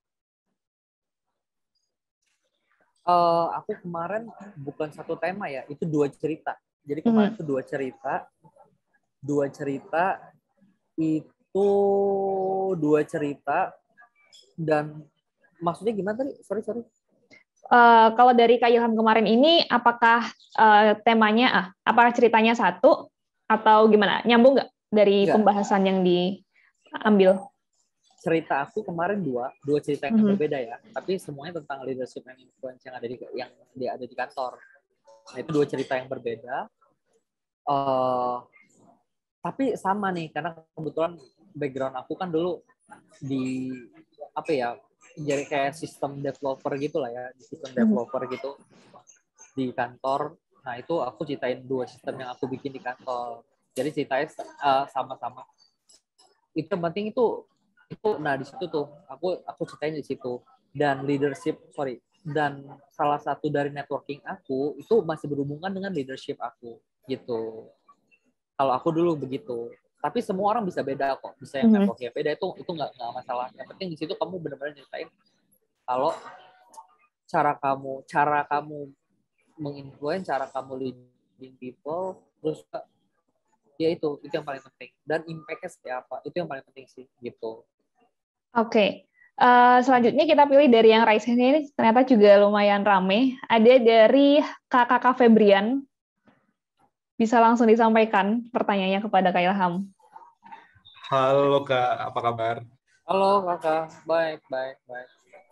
Uh, aku kemarin bukan satu tema ya, itu dua cerita. Jadi kemarin mm-hmm. itu dua cerita, dua cerita itu dua cerita dan maksudnya gimana tadi? Sorry sorry. Uh, kalau dari Kak Ilham kemarin ini, apakah uh, temanya, ah, apakah ceritanya satu atau gimana? Nyambung nggak dari Enggak. Pembahasan yang diambil? Cerita aku kemarin dua, dua cerita yang mm-hmm. berbeda ya, tapi semuanya tentang leadership and influence yang ada di yang dia ada di kantor. Nah itu dua cerita yang berbeda, uh, tapi sama nih karena kebetulan background aku kan dulu di apa ya, jadi kayak sistem developer gitulah ya, sistem developer mm-hmm. gitu di kantor. Nah itu aku ceritain dua sistem yang aku bikin di kantor. Jadi ceritanya uh, sama-sama. Itu penting itu. Itu nah di situ tuh aku aku ceritain di situ, dan leadership sorry dan salah satu dari networking aku itu masih berhubungan dengan leadership aku gitu. Kalau aku dulu begitu, tapi semua orang bisa beda kok, bisa yang networkingnya beda, itu itu nggak nggak masalah. Yang penting di situ kamu benar-benar ceritain kalau cara kamu cara kamu menginfluence, cara kamu leading people, terus ya itu itu yang paling penting, dan impact-nya seperti apa, itu yang paling penting sih gitu. Oke, okay. uh, selanjutnya kita pilih dari yang raise hand ini, ternyata juga lumayan rame. Ada dari Kakak Kak Febrian, bisa langsung disampaikan pertanyaannya kepada Kak Ilham. Halo Kak, apa kabar? Halo Kakak, baik baik baik.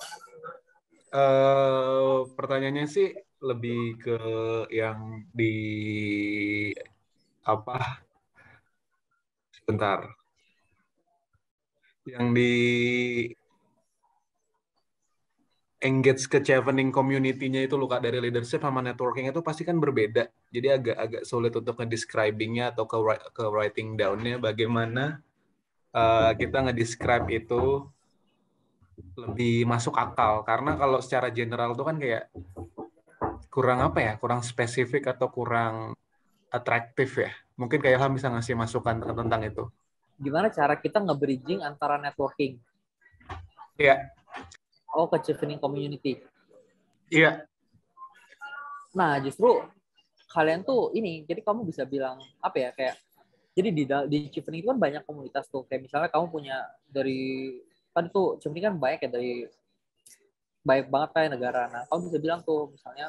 Uh, pertanyaannya sih lebih ke yang di apa? Sebentar. Yang di engage ke chevening community-nya itu loh Kak, dari leadership sama networking itu pasti kan berbeda. Jadi agak-agak sulit untuk nge-describing-nya atau ke, ke writing down-nya bagaimana uh, kita nge-describe itu lebih masuk akal. Karena kalau secara general tuh kan kayak kurang apa ya, kurang spesifik atau kurang atraktif ya. Mungkin kayak Ilham bisa ngasih masukan tentang itu. Gimana cara kita nge-bridging antara networking? Iya. Oh, ke Chevening community. Iya. Nah, justru kalian tuh ini, jadi kamu bisa bilang apa ya, kayak jadi di di Chevening itu kan banyak komunitas tuh. Kayak misalnya kamu punya dari kan tuh Chevening kan banyak ya, dari banyak banget kayak negara. Nah, kamu bisa bilang tuh misalnya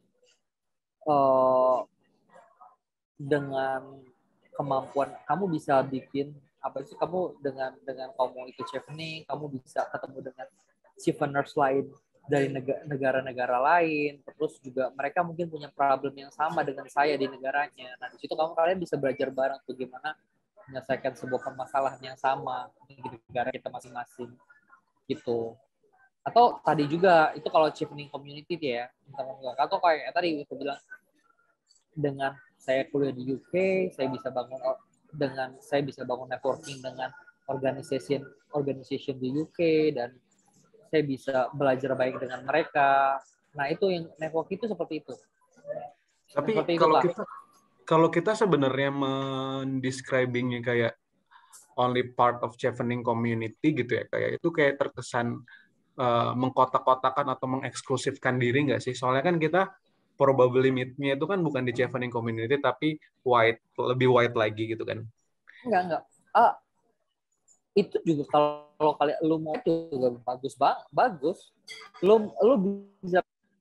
uh, dengan kemampuan kamu bisa bikin apa sih, kamu dengan dengan kamu ikut Chevening, kamu bisa ketemu dengan Cheveners lain dari negara-negara lain, terus juga mereka mungkin punya problem yang sama dengan saya di negaranya. Nah, di situ kamu kalian bisa belajar bareng tuh gimana menyelesaikan sebuah permasalahan yang sama di negara kita masing-masing gitu. Atau tadi juga itu kalau Chevening community ya, atau kayak tadi aku bilang dengan saya kuliah di U K, saya bisa bangun dengan saya bisa bangun networking dengan organization organization di U K, dan saya bisa belajar baik dengan mereka. Nah, itu yang network itu seperti itu. Tapi seperti kalau itu, kita kalau kita sebenarnya mendescribingnya kayak only part of Chevening community gitu ya, kayak itu kayak terkesan uh, mengkotak-kotakan atau mengeksklusifkan diri nggak sih? Soalnya kan kita probably meet-nya itu kan bukan di Chevening community tapi wide, lebih wide lagi gitu kan? Enggak, enggak. Ah, itu juga kalau kalian lu mau juga bagus bang, bagus. Lu lu bisa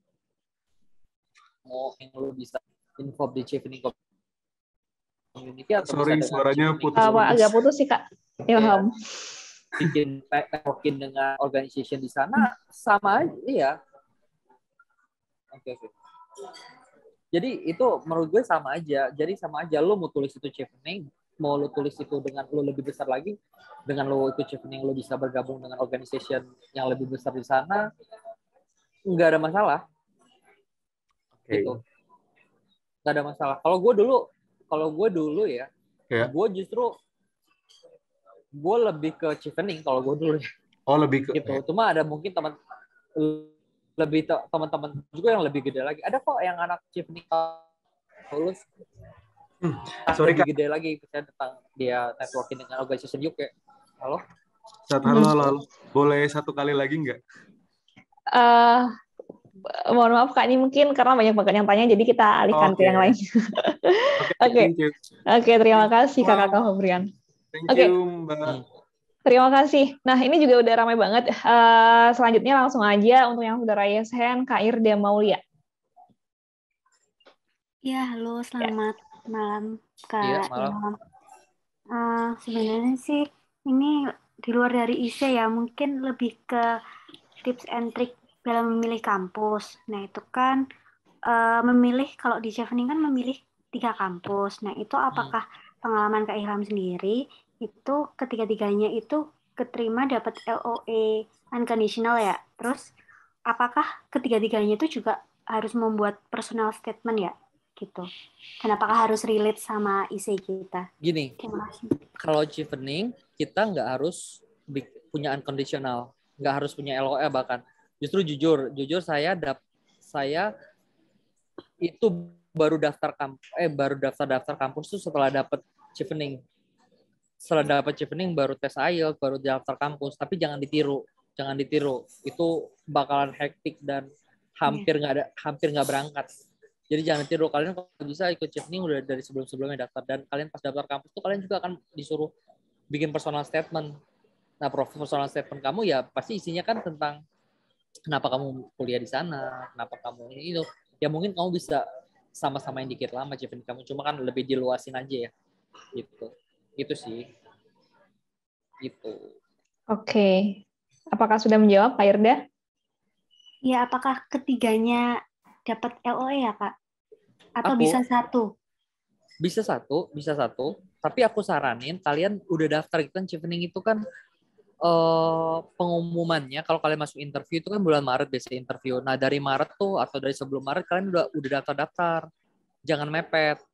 mau yang lu bisa info di Chevening community atau Sorry, bisa suaranya putus. Uh, agak putus sih Kak Ilham. Ya, bikin networking dengan organization di sana sama aja ya. Oke, oke. Jadi itu menurut gue sama aja. Jadi sama aja lu mau tulis itu Chevening, mau lu tulis itu dengan lu lebih besar lagi, dengan lu itu Chevening lu bisa bergabung dengan organization yang lebih besar di sana, nggak ada masalah. Okay. Gitu. Nggak ada masalah. Kalau gue dulu, kalau gue dulu ya, yeah. gue justru gue lebih ke Chevening kalau gue dulu. Oh, lebih ke gitu. Ya. Cuma ada mungkin teman lebih teman-teman juga yang lebih gede lagi. Ada kok yang anak Chevening lulus hmm. sorry lebih Kak. Gede lagi misalnya tentang dia networking dengan organization U K. Halo? Satu halo, halo, halo. Boleh satu kali lagi nggak? Uh, mohon maaf Kak, ini mungkin karena banyak banget yang tanya, jadi kita alihkan okay. ke yang lain. Oke, okay. Oke, okay, terima kasih wow. Kakak Febrian. Thank okay. you, Mbak. Terima kasih. Nah, ini juga udah ramai banget. Uh, selanjutnya langsung aja untuk yang sudah raise hand, Kak Irda Maulia. Ya, halo, selamat ya. malam, Kak ya, malam. Ilham. Uh, sebenarnya sih ini di luar dari isi ya, mungkin lebih ke tips and trick dalam memilih kampus. Nah, itu kan uh, memilih, kalau di Chevening kan memilih tiga kampus. Nah, itu apakah hmm. pengalaman Kak Ilham sendiri, itu ketiga-tiganya itu keterima dapat L O A unconditional ya? Terus, apakah ketiga-tiganya itu juga harus membuat personal statement ya? Gitu. Dan apakah harus relate sama I C kita? Gini, kalau Chevening kita nggak harus punya unconditional, nggak harus punya L O A bahkan. Justru jujur, jujur saya dap, saya itu baru daftar kamp, eh baru daftar daftar kampus tuh setelah dapat Chevening. Setelah dapat Chevening baru tes I E L T S, baru daftar kampus. Tapi jangan ditiru, jangan ditiru. Itu bakalan hektik dan hampir nggak ada, hampir nggak berangkat. Jadi jangan tiru, kalian kalau bisa ikut Chevening udah dari sebelum-sebelumnya daftar, dan kalian pas daftar kampus tuh kalian juga akan disuruh bikin personal statement. Nah, personal statement kamu ya pasti isinya kan tentang kenapa kamu kuliah di sana, kenapa kamu ini itu. Ya mungkin kamu bisa sama-samain dikit lah sama Chevening kamu, cuma kan lebih diluasin aja ya. Gitu. Gitu sih. Gitu. Oke. Apakah sudah menjawab, Pak Irda? Ya, apakah ketiganya dapat L O A ya, Kak? Atau aku, bisa satu? Bisa satu, bisa satu. Tapi aku saranin kalian udah daftar kan Chevening itu kan uh, pengumumannya kalau kalian masuk interview itu kan bulan Maret biasanya interview. Nah, dari Maret tuh atau dari sebelum Maret kalian udah udah daftar-daftar. Jangan mepet.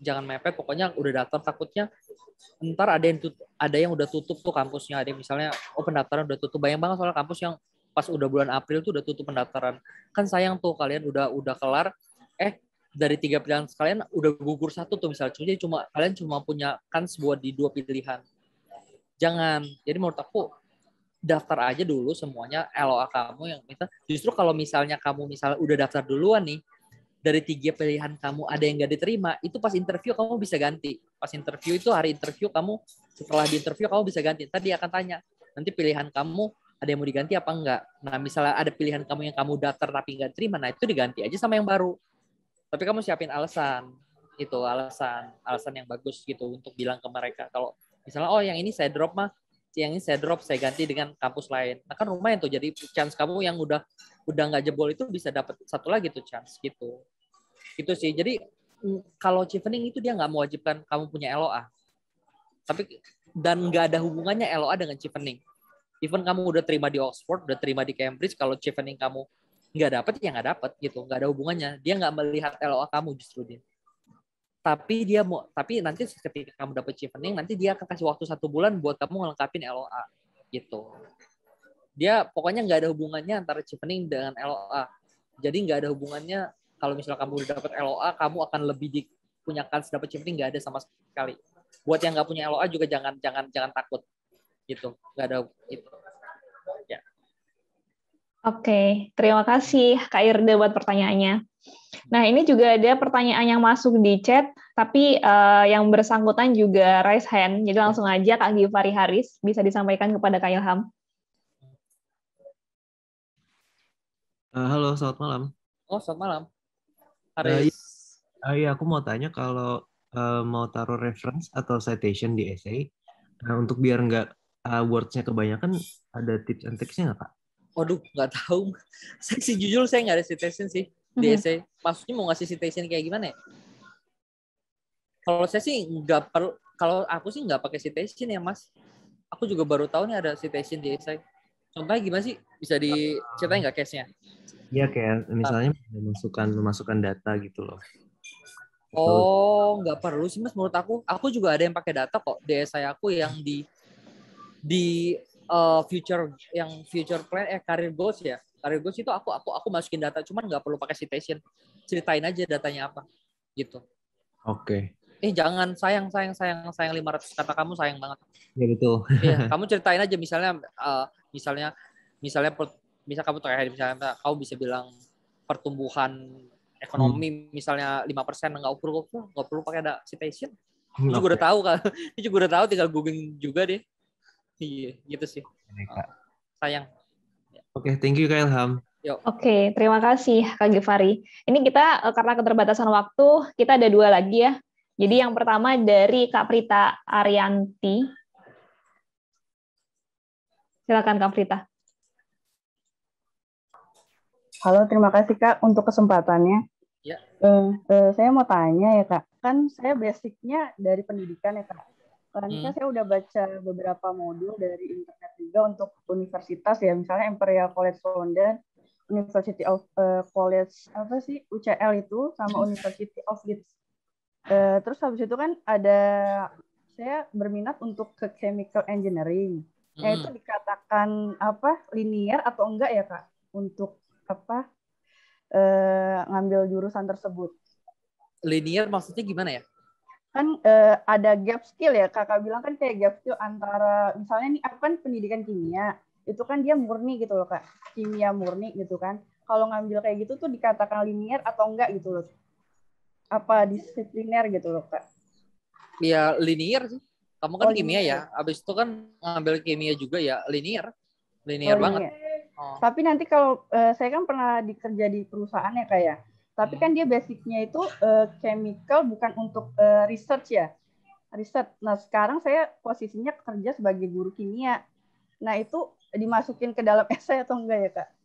jangan mepet, pokoknya udah daftar, takutnya ntar ada yang tutup, ada yang udah tutup tuh kampusnya, ada yang misalnya oh pendaftaran udah tutup, bayang banget soal kampus yang pas udah bulan April tuh udah tutup pendaftaran, kan sayang tuh kalian udah udah kelar, eh dari tiga pilihan kalian udah gugur satu tuh misalnya, jadi cuma kalian cuma punya kans buat di dua pilihan, jangan. Jadi menurut aku daftar aja dulu semuanya L O A kamu yang minta. Justru kalau misalnya kamu misalnya udah daftar duluan nih, dari tiga pilihan kamu ada yang gak diterima, itu pas interview kamu bisa ganti. Pas interview itu hari interview kamu, setelah di interview kamu bisa ganti. Tadi dia akan tanya, nanti pilihan kamu ada yang mau diganti apa enggak. Nah misalnya ada pilihan kamu yang kamu daftar tapi gak terima, nah itu diganti aja sama yang baru. Tapi kamu siapin alasan, itu alasan, alasan yang bagus gitu untuk bilang ke mereka. Kalau misalnya oh yang ini saya drop mah, yang ini saya drop, saya ganti dengan kampus lain. Nah kan lumayan tuh, jadi chance kamu yang udah udah nggak jebol itu bisa dapat satu lagi tuh chance gitu. Gitu sih. Jadi kalau Chevening itu dia nggak mewajibkan kamu punya L O A. Tapi dan nggak ada hubungannya L O A dengan Chevening. Even kamu udah terima di Oxford, udah terima di Cambridge, kalau Chevening kamu nggak dapat ya nggak dapat gitu, nggak ada hubungannya. Dia nggak melihat L O A kamu justru dia. Tapi dia mau, tapi nanti ketika kamu dapat Chevening, nanti dia akan kasih waktu satu bulan buat kamu ngelengkapin L O A gitu. Dia pokoknya nggak ada hubungannya antara Chevening dengan L O A. Jadi nggak ada hubungannya kalau misalnya kamu udah dapat L O A, kamu akan lebih di, punya kans dapat Chevening, nggak ada sama sekali. Buat yang nggak punya L O A juga jangan jangan jangan takut gitu, nggak ada itu. Ya. Oke, terima kasih Kak Irde buat pertanyaannya. Nah, ini juga ada pertanyaan yang masuk di chat, tapi uh, yang bersangkutan juga raise hand. Jadi langsung aja Kak Givari Haris bisa disampaikan kepada Kak Ilham. Uh, halo, selamat malam. Oh, selamat malam. Haris. Uh, iya, aku mau tanya kalau uh, mau taruh reference atau citation di essay, nah untuk biar nggak uh, words-nya kebanyakan, ada tips and tricks-nya nggak, Kak? Waduh, nggak tahu. Saya sih jujur saya nggak ada citation sih di essay. Maksudnya mau ngasih citation kayak gimana ya? Kalau saya sih nggak perlu. Kalau aku sih nggak pakai citation ya, Mas. Aku juga baru tahu nih ada citation di essay. Contohnya gimana sih? Bisa diceritain nggak case-nya? Iya, kayak misalnya memasukkan memasukkan data gitu loh. Oh, nggak perlu sih, Mas. Menurut aku, aku juga ada yang pakai data kok di essay aku yang di di uh, future yang future plan eh career goals ya. Career goals itu aku aku aku masukin data, cuman nggak perlu pakai citation. Ceritain aja datanya apa, gitu. Oke. Eh jangan sayang sayang sayang sayang lima ratus kata kamu sayang banget. Ya betul. Iya, kamu ceritain aja misalnya uh, misalnya misalnya per, misal kamu terakhir misalnya kamu bisa bilang pertumbuhan ekonomi hmm. misalnya lima persen, nggak perlu nggak perlu pakai ada citation. Ini okay. juga udah tahu kan. Ini juga udah tahu, tinggal googling juga deh. Iya, gitu sih. Kak. Sayang. Oke, okay, thank you Kak Ilham. Oke, okay, terima kasih Kak Givari. Ini kita karena keterbatasan waktu, kita ada dua lagi ya. Jadi yang pertama dari Kak Prita Arianti. Silakan Kak Prita. Halo, terima kasih Kak untuk kesempatannya. Ya. Uh, uh, saya mau tanya ya Kak, kan saya basicnya dari pendidikan ya Kak. Kan hmm. saya udah baca beberapa modul dari internet juga untuk universitas ya, misalnya Imperial College London, University of uh, College apa sih U C L itu, sama University of Leeds. Uh, terus habis itu kan ada saya berminat untuk ke chemical engineering. Hmm. Ya itu dikatakan apa linear atau enggak ya Kak untuk apa uh, ngambil jurusan tersebut? Linear maksudnya gimana ya? Kan uh, ada gap skill ya, kakak bilang kan kayak gap skill antara misalnya nih apa kan pendidikan kimia itu kan dia murni gitu loh Kak, kimia murni gitu kan, kalau ngambil kayak gitu tuh dikatakan linear atau enggak gitu loh, apa disipliner gitu loh Kak? Ya linear sih, kamu kan oh, kimia linear. Ya, abis itu kan ngambil kimia juga ya linear, linear oh, banget. Oh. Tapi nanti kalau uh, saya kan pernah dikerja di perusahaan ya Kak ya. Tapi kan dia basicnya itu uh, chemical bukan untuk uh, research ya. Research. Nah sekarang saya posisinya kerja sebagai guru kimia. Nah itu dimasukin ke dalam essay atau enggak ya Kak?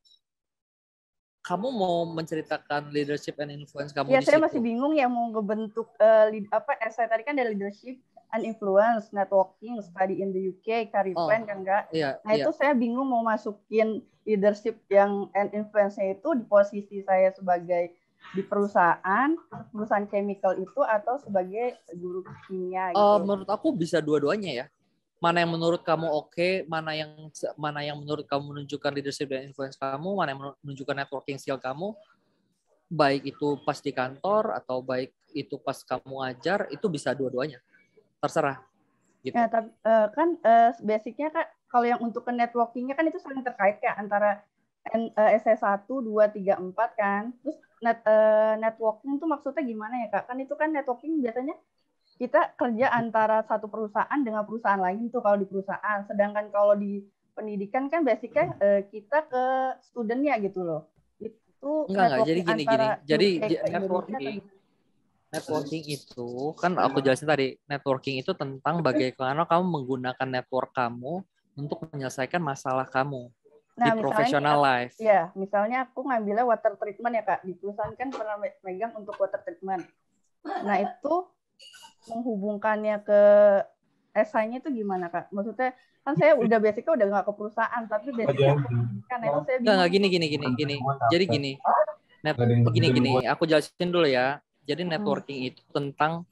Kamu mau menceritakan leadership and influence kamu ya, di saya situ? Masih bingung ya mau ngebentuk uh, lead, apa essay tadi kan ada leadership and influence, networking, study in the U K, career oh, plan kan enggak? Iya, nah iya. itu saya bingung mau masukin leadership yang and influence-nya itu di posisi saya sebagai di perusahaan, perusahaan chemical itu atau sebagai guru kimia gitu. Uh, menurut aku bisa dua-duanya ya. Mana yang menurut kamu oke, mana yang mana yang menurut kamu menunjukkan leadership dan influence kamu, mana yang menunjukkan networking skill kamu, baik itu pas di kantor atau baik itu pas kamu ajar, itu bisa dua-duanya. Terserah. Gitu. Ya, tapi uh, kan uh, basicnya kan kalau yang untuk ke networkingnya kan itu saling terkait ya antara uh, S S satu, dua, tiga, empat kan. Terus net, uh, networking itu maksudnya gimana ya Kak? Kan itu kan networking biasanya kita kerja antara satu perusahaan dengan perusahaan lain tuh kalau di perusahaan. Sedangkan kalau di pendidikan kan basicnya uh, kita ke studentnya gitu loh. Itu enggak enggak jadi gini gini. Jadi networking networking itu kan aku jelasin tadi, networking itu tentang bagaimana kamu menggunakan network kamu untuk menyelesaikan masalah kamu nah, di professional life. Ya, misalnya aku ngambilnya water treatment ya Kak. Di perusahaan kan pernah megang untuk water treatment. Nah, itu menghubungkannya ke esainya itu gimana Kak? Maksudnya kan saya udah basicnya udah nggak ke perusahaan, tapi basicnya kan itu saya bingung. Nggak, gini gini gini gini. Jadi gini. Net, gini gini, aku jelasin dulu ya. Jadi networking hmm. itu tentang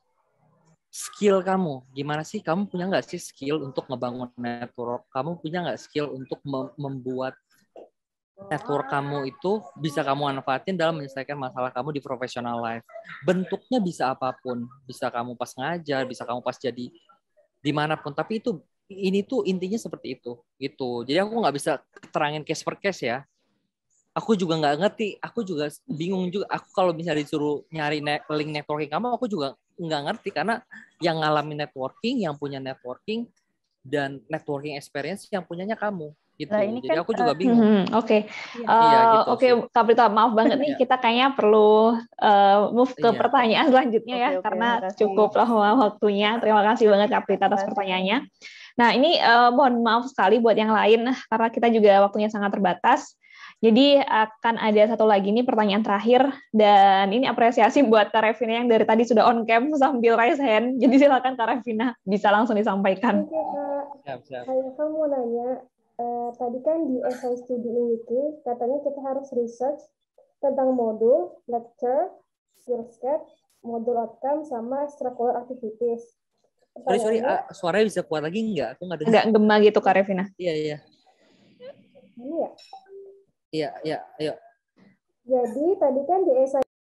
skill kamu. Gimana sih kamu punya nggak sih skill untuk ngebangun network? Kamu punya nggak skill untuk mem- membuat network kamu itu bisa kamu manfaatin dalam menyelesaikan masalah kamu di professional life. Bentuknya bisa apapun. Bisa kamu pas ngajar, bisa kamu pas jadi dimanapun. Tapi itu ini tuh intinya seperti itu. Gitu. Jadi aku nggak bisa terangin case per case ya. Aku juga nggak ngerti, aku juga bingung juga. Aku kalau misalnya disuruh nyari net, link networking kamu, aku juga nggak ngerti karena yang ngalamin networking, yang punya networking dan networking experience yang punyanya kamu. Gitu. Nah, ini jadi kan, aku juga bingung. Hmm, Oke, okay. uh, iya, gitu oke, okay, Kak Prita, maaf banget nih, kita kayaknya perlu uh, move ke iya. pertanyaan selanjutnya okay, ya, okay, karena cukup lama waktunya. Terima kasih banget Kak Prita atas pertanyaannya. Nah, ini uh, mohon maaf sekali buat yang lain, karena kita juga waktunya sangat terbatas. Jadi akan ada satu lagi nih pertanyaan terakhir, dan ini apresiasi buat Kak Revina yang dari tadi sudah on cam sambil raise hand. Jadi silakan Kak Revina bisa langsung disampaikan. Oke Kak, siap, siap. Saya kan mau nanya, eh, tadi kan di S I Study in U K katanya kita harus research tentang modul, lecture, skill set, modul outcome, sama extracurricular activities. Sorry, sorry, uh, suaranya bisa kuat lagi nggak? Aku nggak dengar. Nggak gema gitu Kak Revina. Iya, iya. Ini ya? Iya, iya, ayo. Jadi tadi kan di S I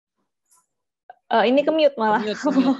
uh, ini ke mute malah. Ke mute, ke mute.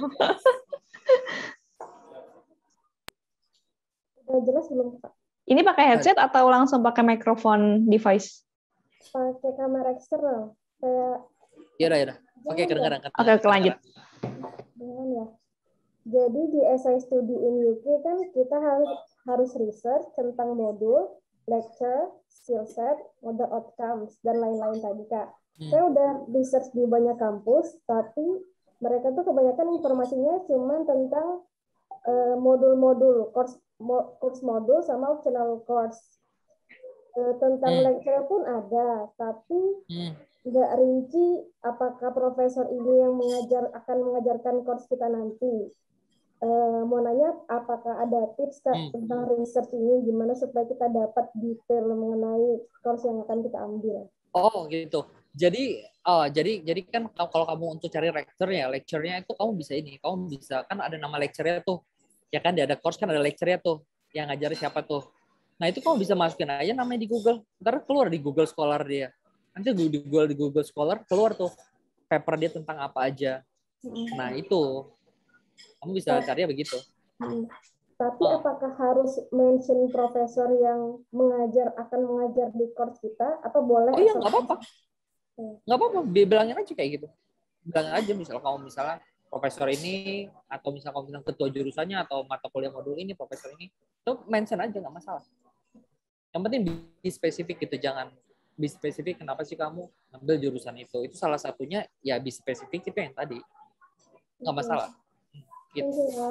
Udah jelas belum Pak? Ini pakai headset atau langsung pakai mikrofon device? Pakai kamera eksternal. Saya. Iya, ya udah. Oke, kedengaran. Oke, okay, lanjut. Dengan ya. Jadi di S I Study in U K kan kita harus harus research tentang modul, lecture, skill set, model outcomes, dan lain-lain tadi, Kak. Hmm. Saya udah research di banyak kampus, tapi mereka tuh kebanyakan informasinya cuma tentang uh, modul-modul, course, mo, course modul sama optional course. Uh, tentang hmm. lecture pun ada, tapi nggak hmm. rinci apakah profesor ini yang mengajar akan mengajarkan course kita nanti. Uh, mau nanya apakah ada tips Kak hmm. tentang research ini gimana supaya kita dapat detail mengenai course yang akan kita ambil. Oh gitu. Jadi oh jadi jadi kan kalau kamu untuk cari lecture-nya, lecture-nya itu kamu bisa ini, kamu bisa kan ada nama lecture-nya tuh. Ya kan dia ada course kan ada lecture-nya tuh. Yang ngajar siapa tuh. Nah, itu kamu bisa masukin aja namanya di Google. Ntar keluar di Google Scholar dia. Nanti di Google di Google Scholar keluar tuh paper dia tentang apa aja. Nah, itu kamu bisa cari ya begitu. Hmm. Tapi oh. apakah harus mention profesor yang mengajar akan mengajar di course kita atau boleh? Oh iya nggak apa-apa, nggak apa-apa. Bilangin aja kayak gitu. Bilangin aja misal kamu misalnya profesor ini atau misal kamu bilang ketua jurusannya atau mata kuliah modul ini profesor ini, itu mention aja nggak masalah. Yang penting di spesifik gitu, jangan be spesifik kenapa sih kamu ambil jurusan itu. Itu salah satunya ya be spesifik itu yang tadi nggak masalah. Gitu.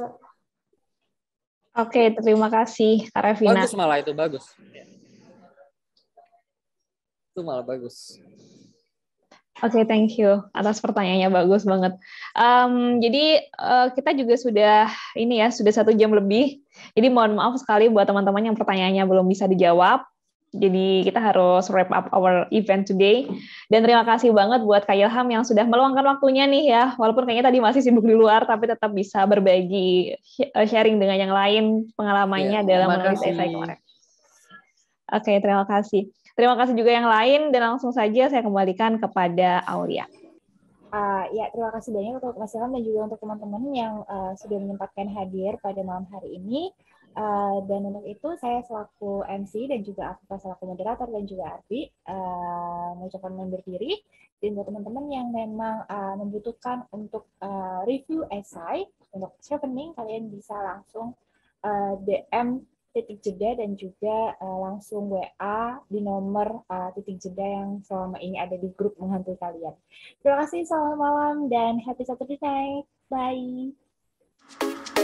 Oke, terima kasih Kak Revina. Bagus malah itu, bagus. Itu malah bagus. Oke, okay, thank you atas pertanyaannya, bagus banget. Um, jadi uh, kita juga sudah ini ya sudah satu jam lebih. Jadi mohon maaf sekali buat teman-teman yang pertanyaannya belum bisa dijawab. Jadi kita harus wrap up our event today. Dan terima kasih banget buat Kak Ilham yang sudah meluangkan waktunya nih ya. Walaupun kayaknya tadi masih sibuk di luar, tapi tetap bisa berbagi sharing dengan yang lain pengalamannya Ya, dalam terima menulis kasih. esai kemarin. Oke, terima kasih. Terima kasih juga yang lain dan langsung saja saya kembalikan kepada Aulia. Uh, ya, terima kasih banyak untuk Mas Ilham dan juga untuk teman-teman yang uh, sudah menyempatkan hadir pada malam hari ini. Uh, dan untuk itu saya selaku M C dan juga Afifah selaku moderator dan juga Arfi uh, mengucapkan undur diri. Dan untuk teman-teman yang memang uh, membutuhkan untuk uh, review esai untuk chevening, kalian bisa langsung uh, D M titik jeda dan juga uh, langsung W A di nomor uh, titik jeda yang selama ini ada di grup menghantui kalian. Terima kasih, selamat malam dan happy Saturday night. Bye.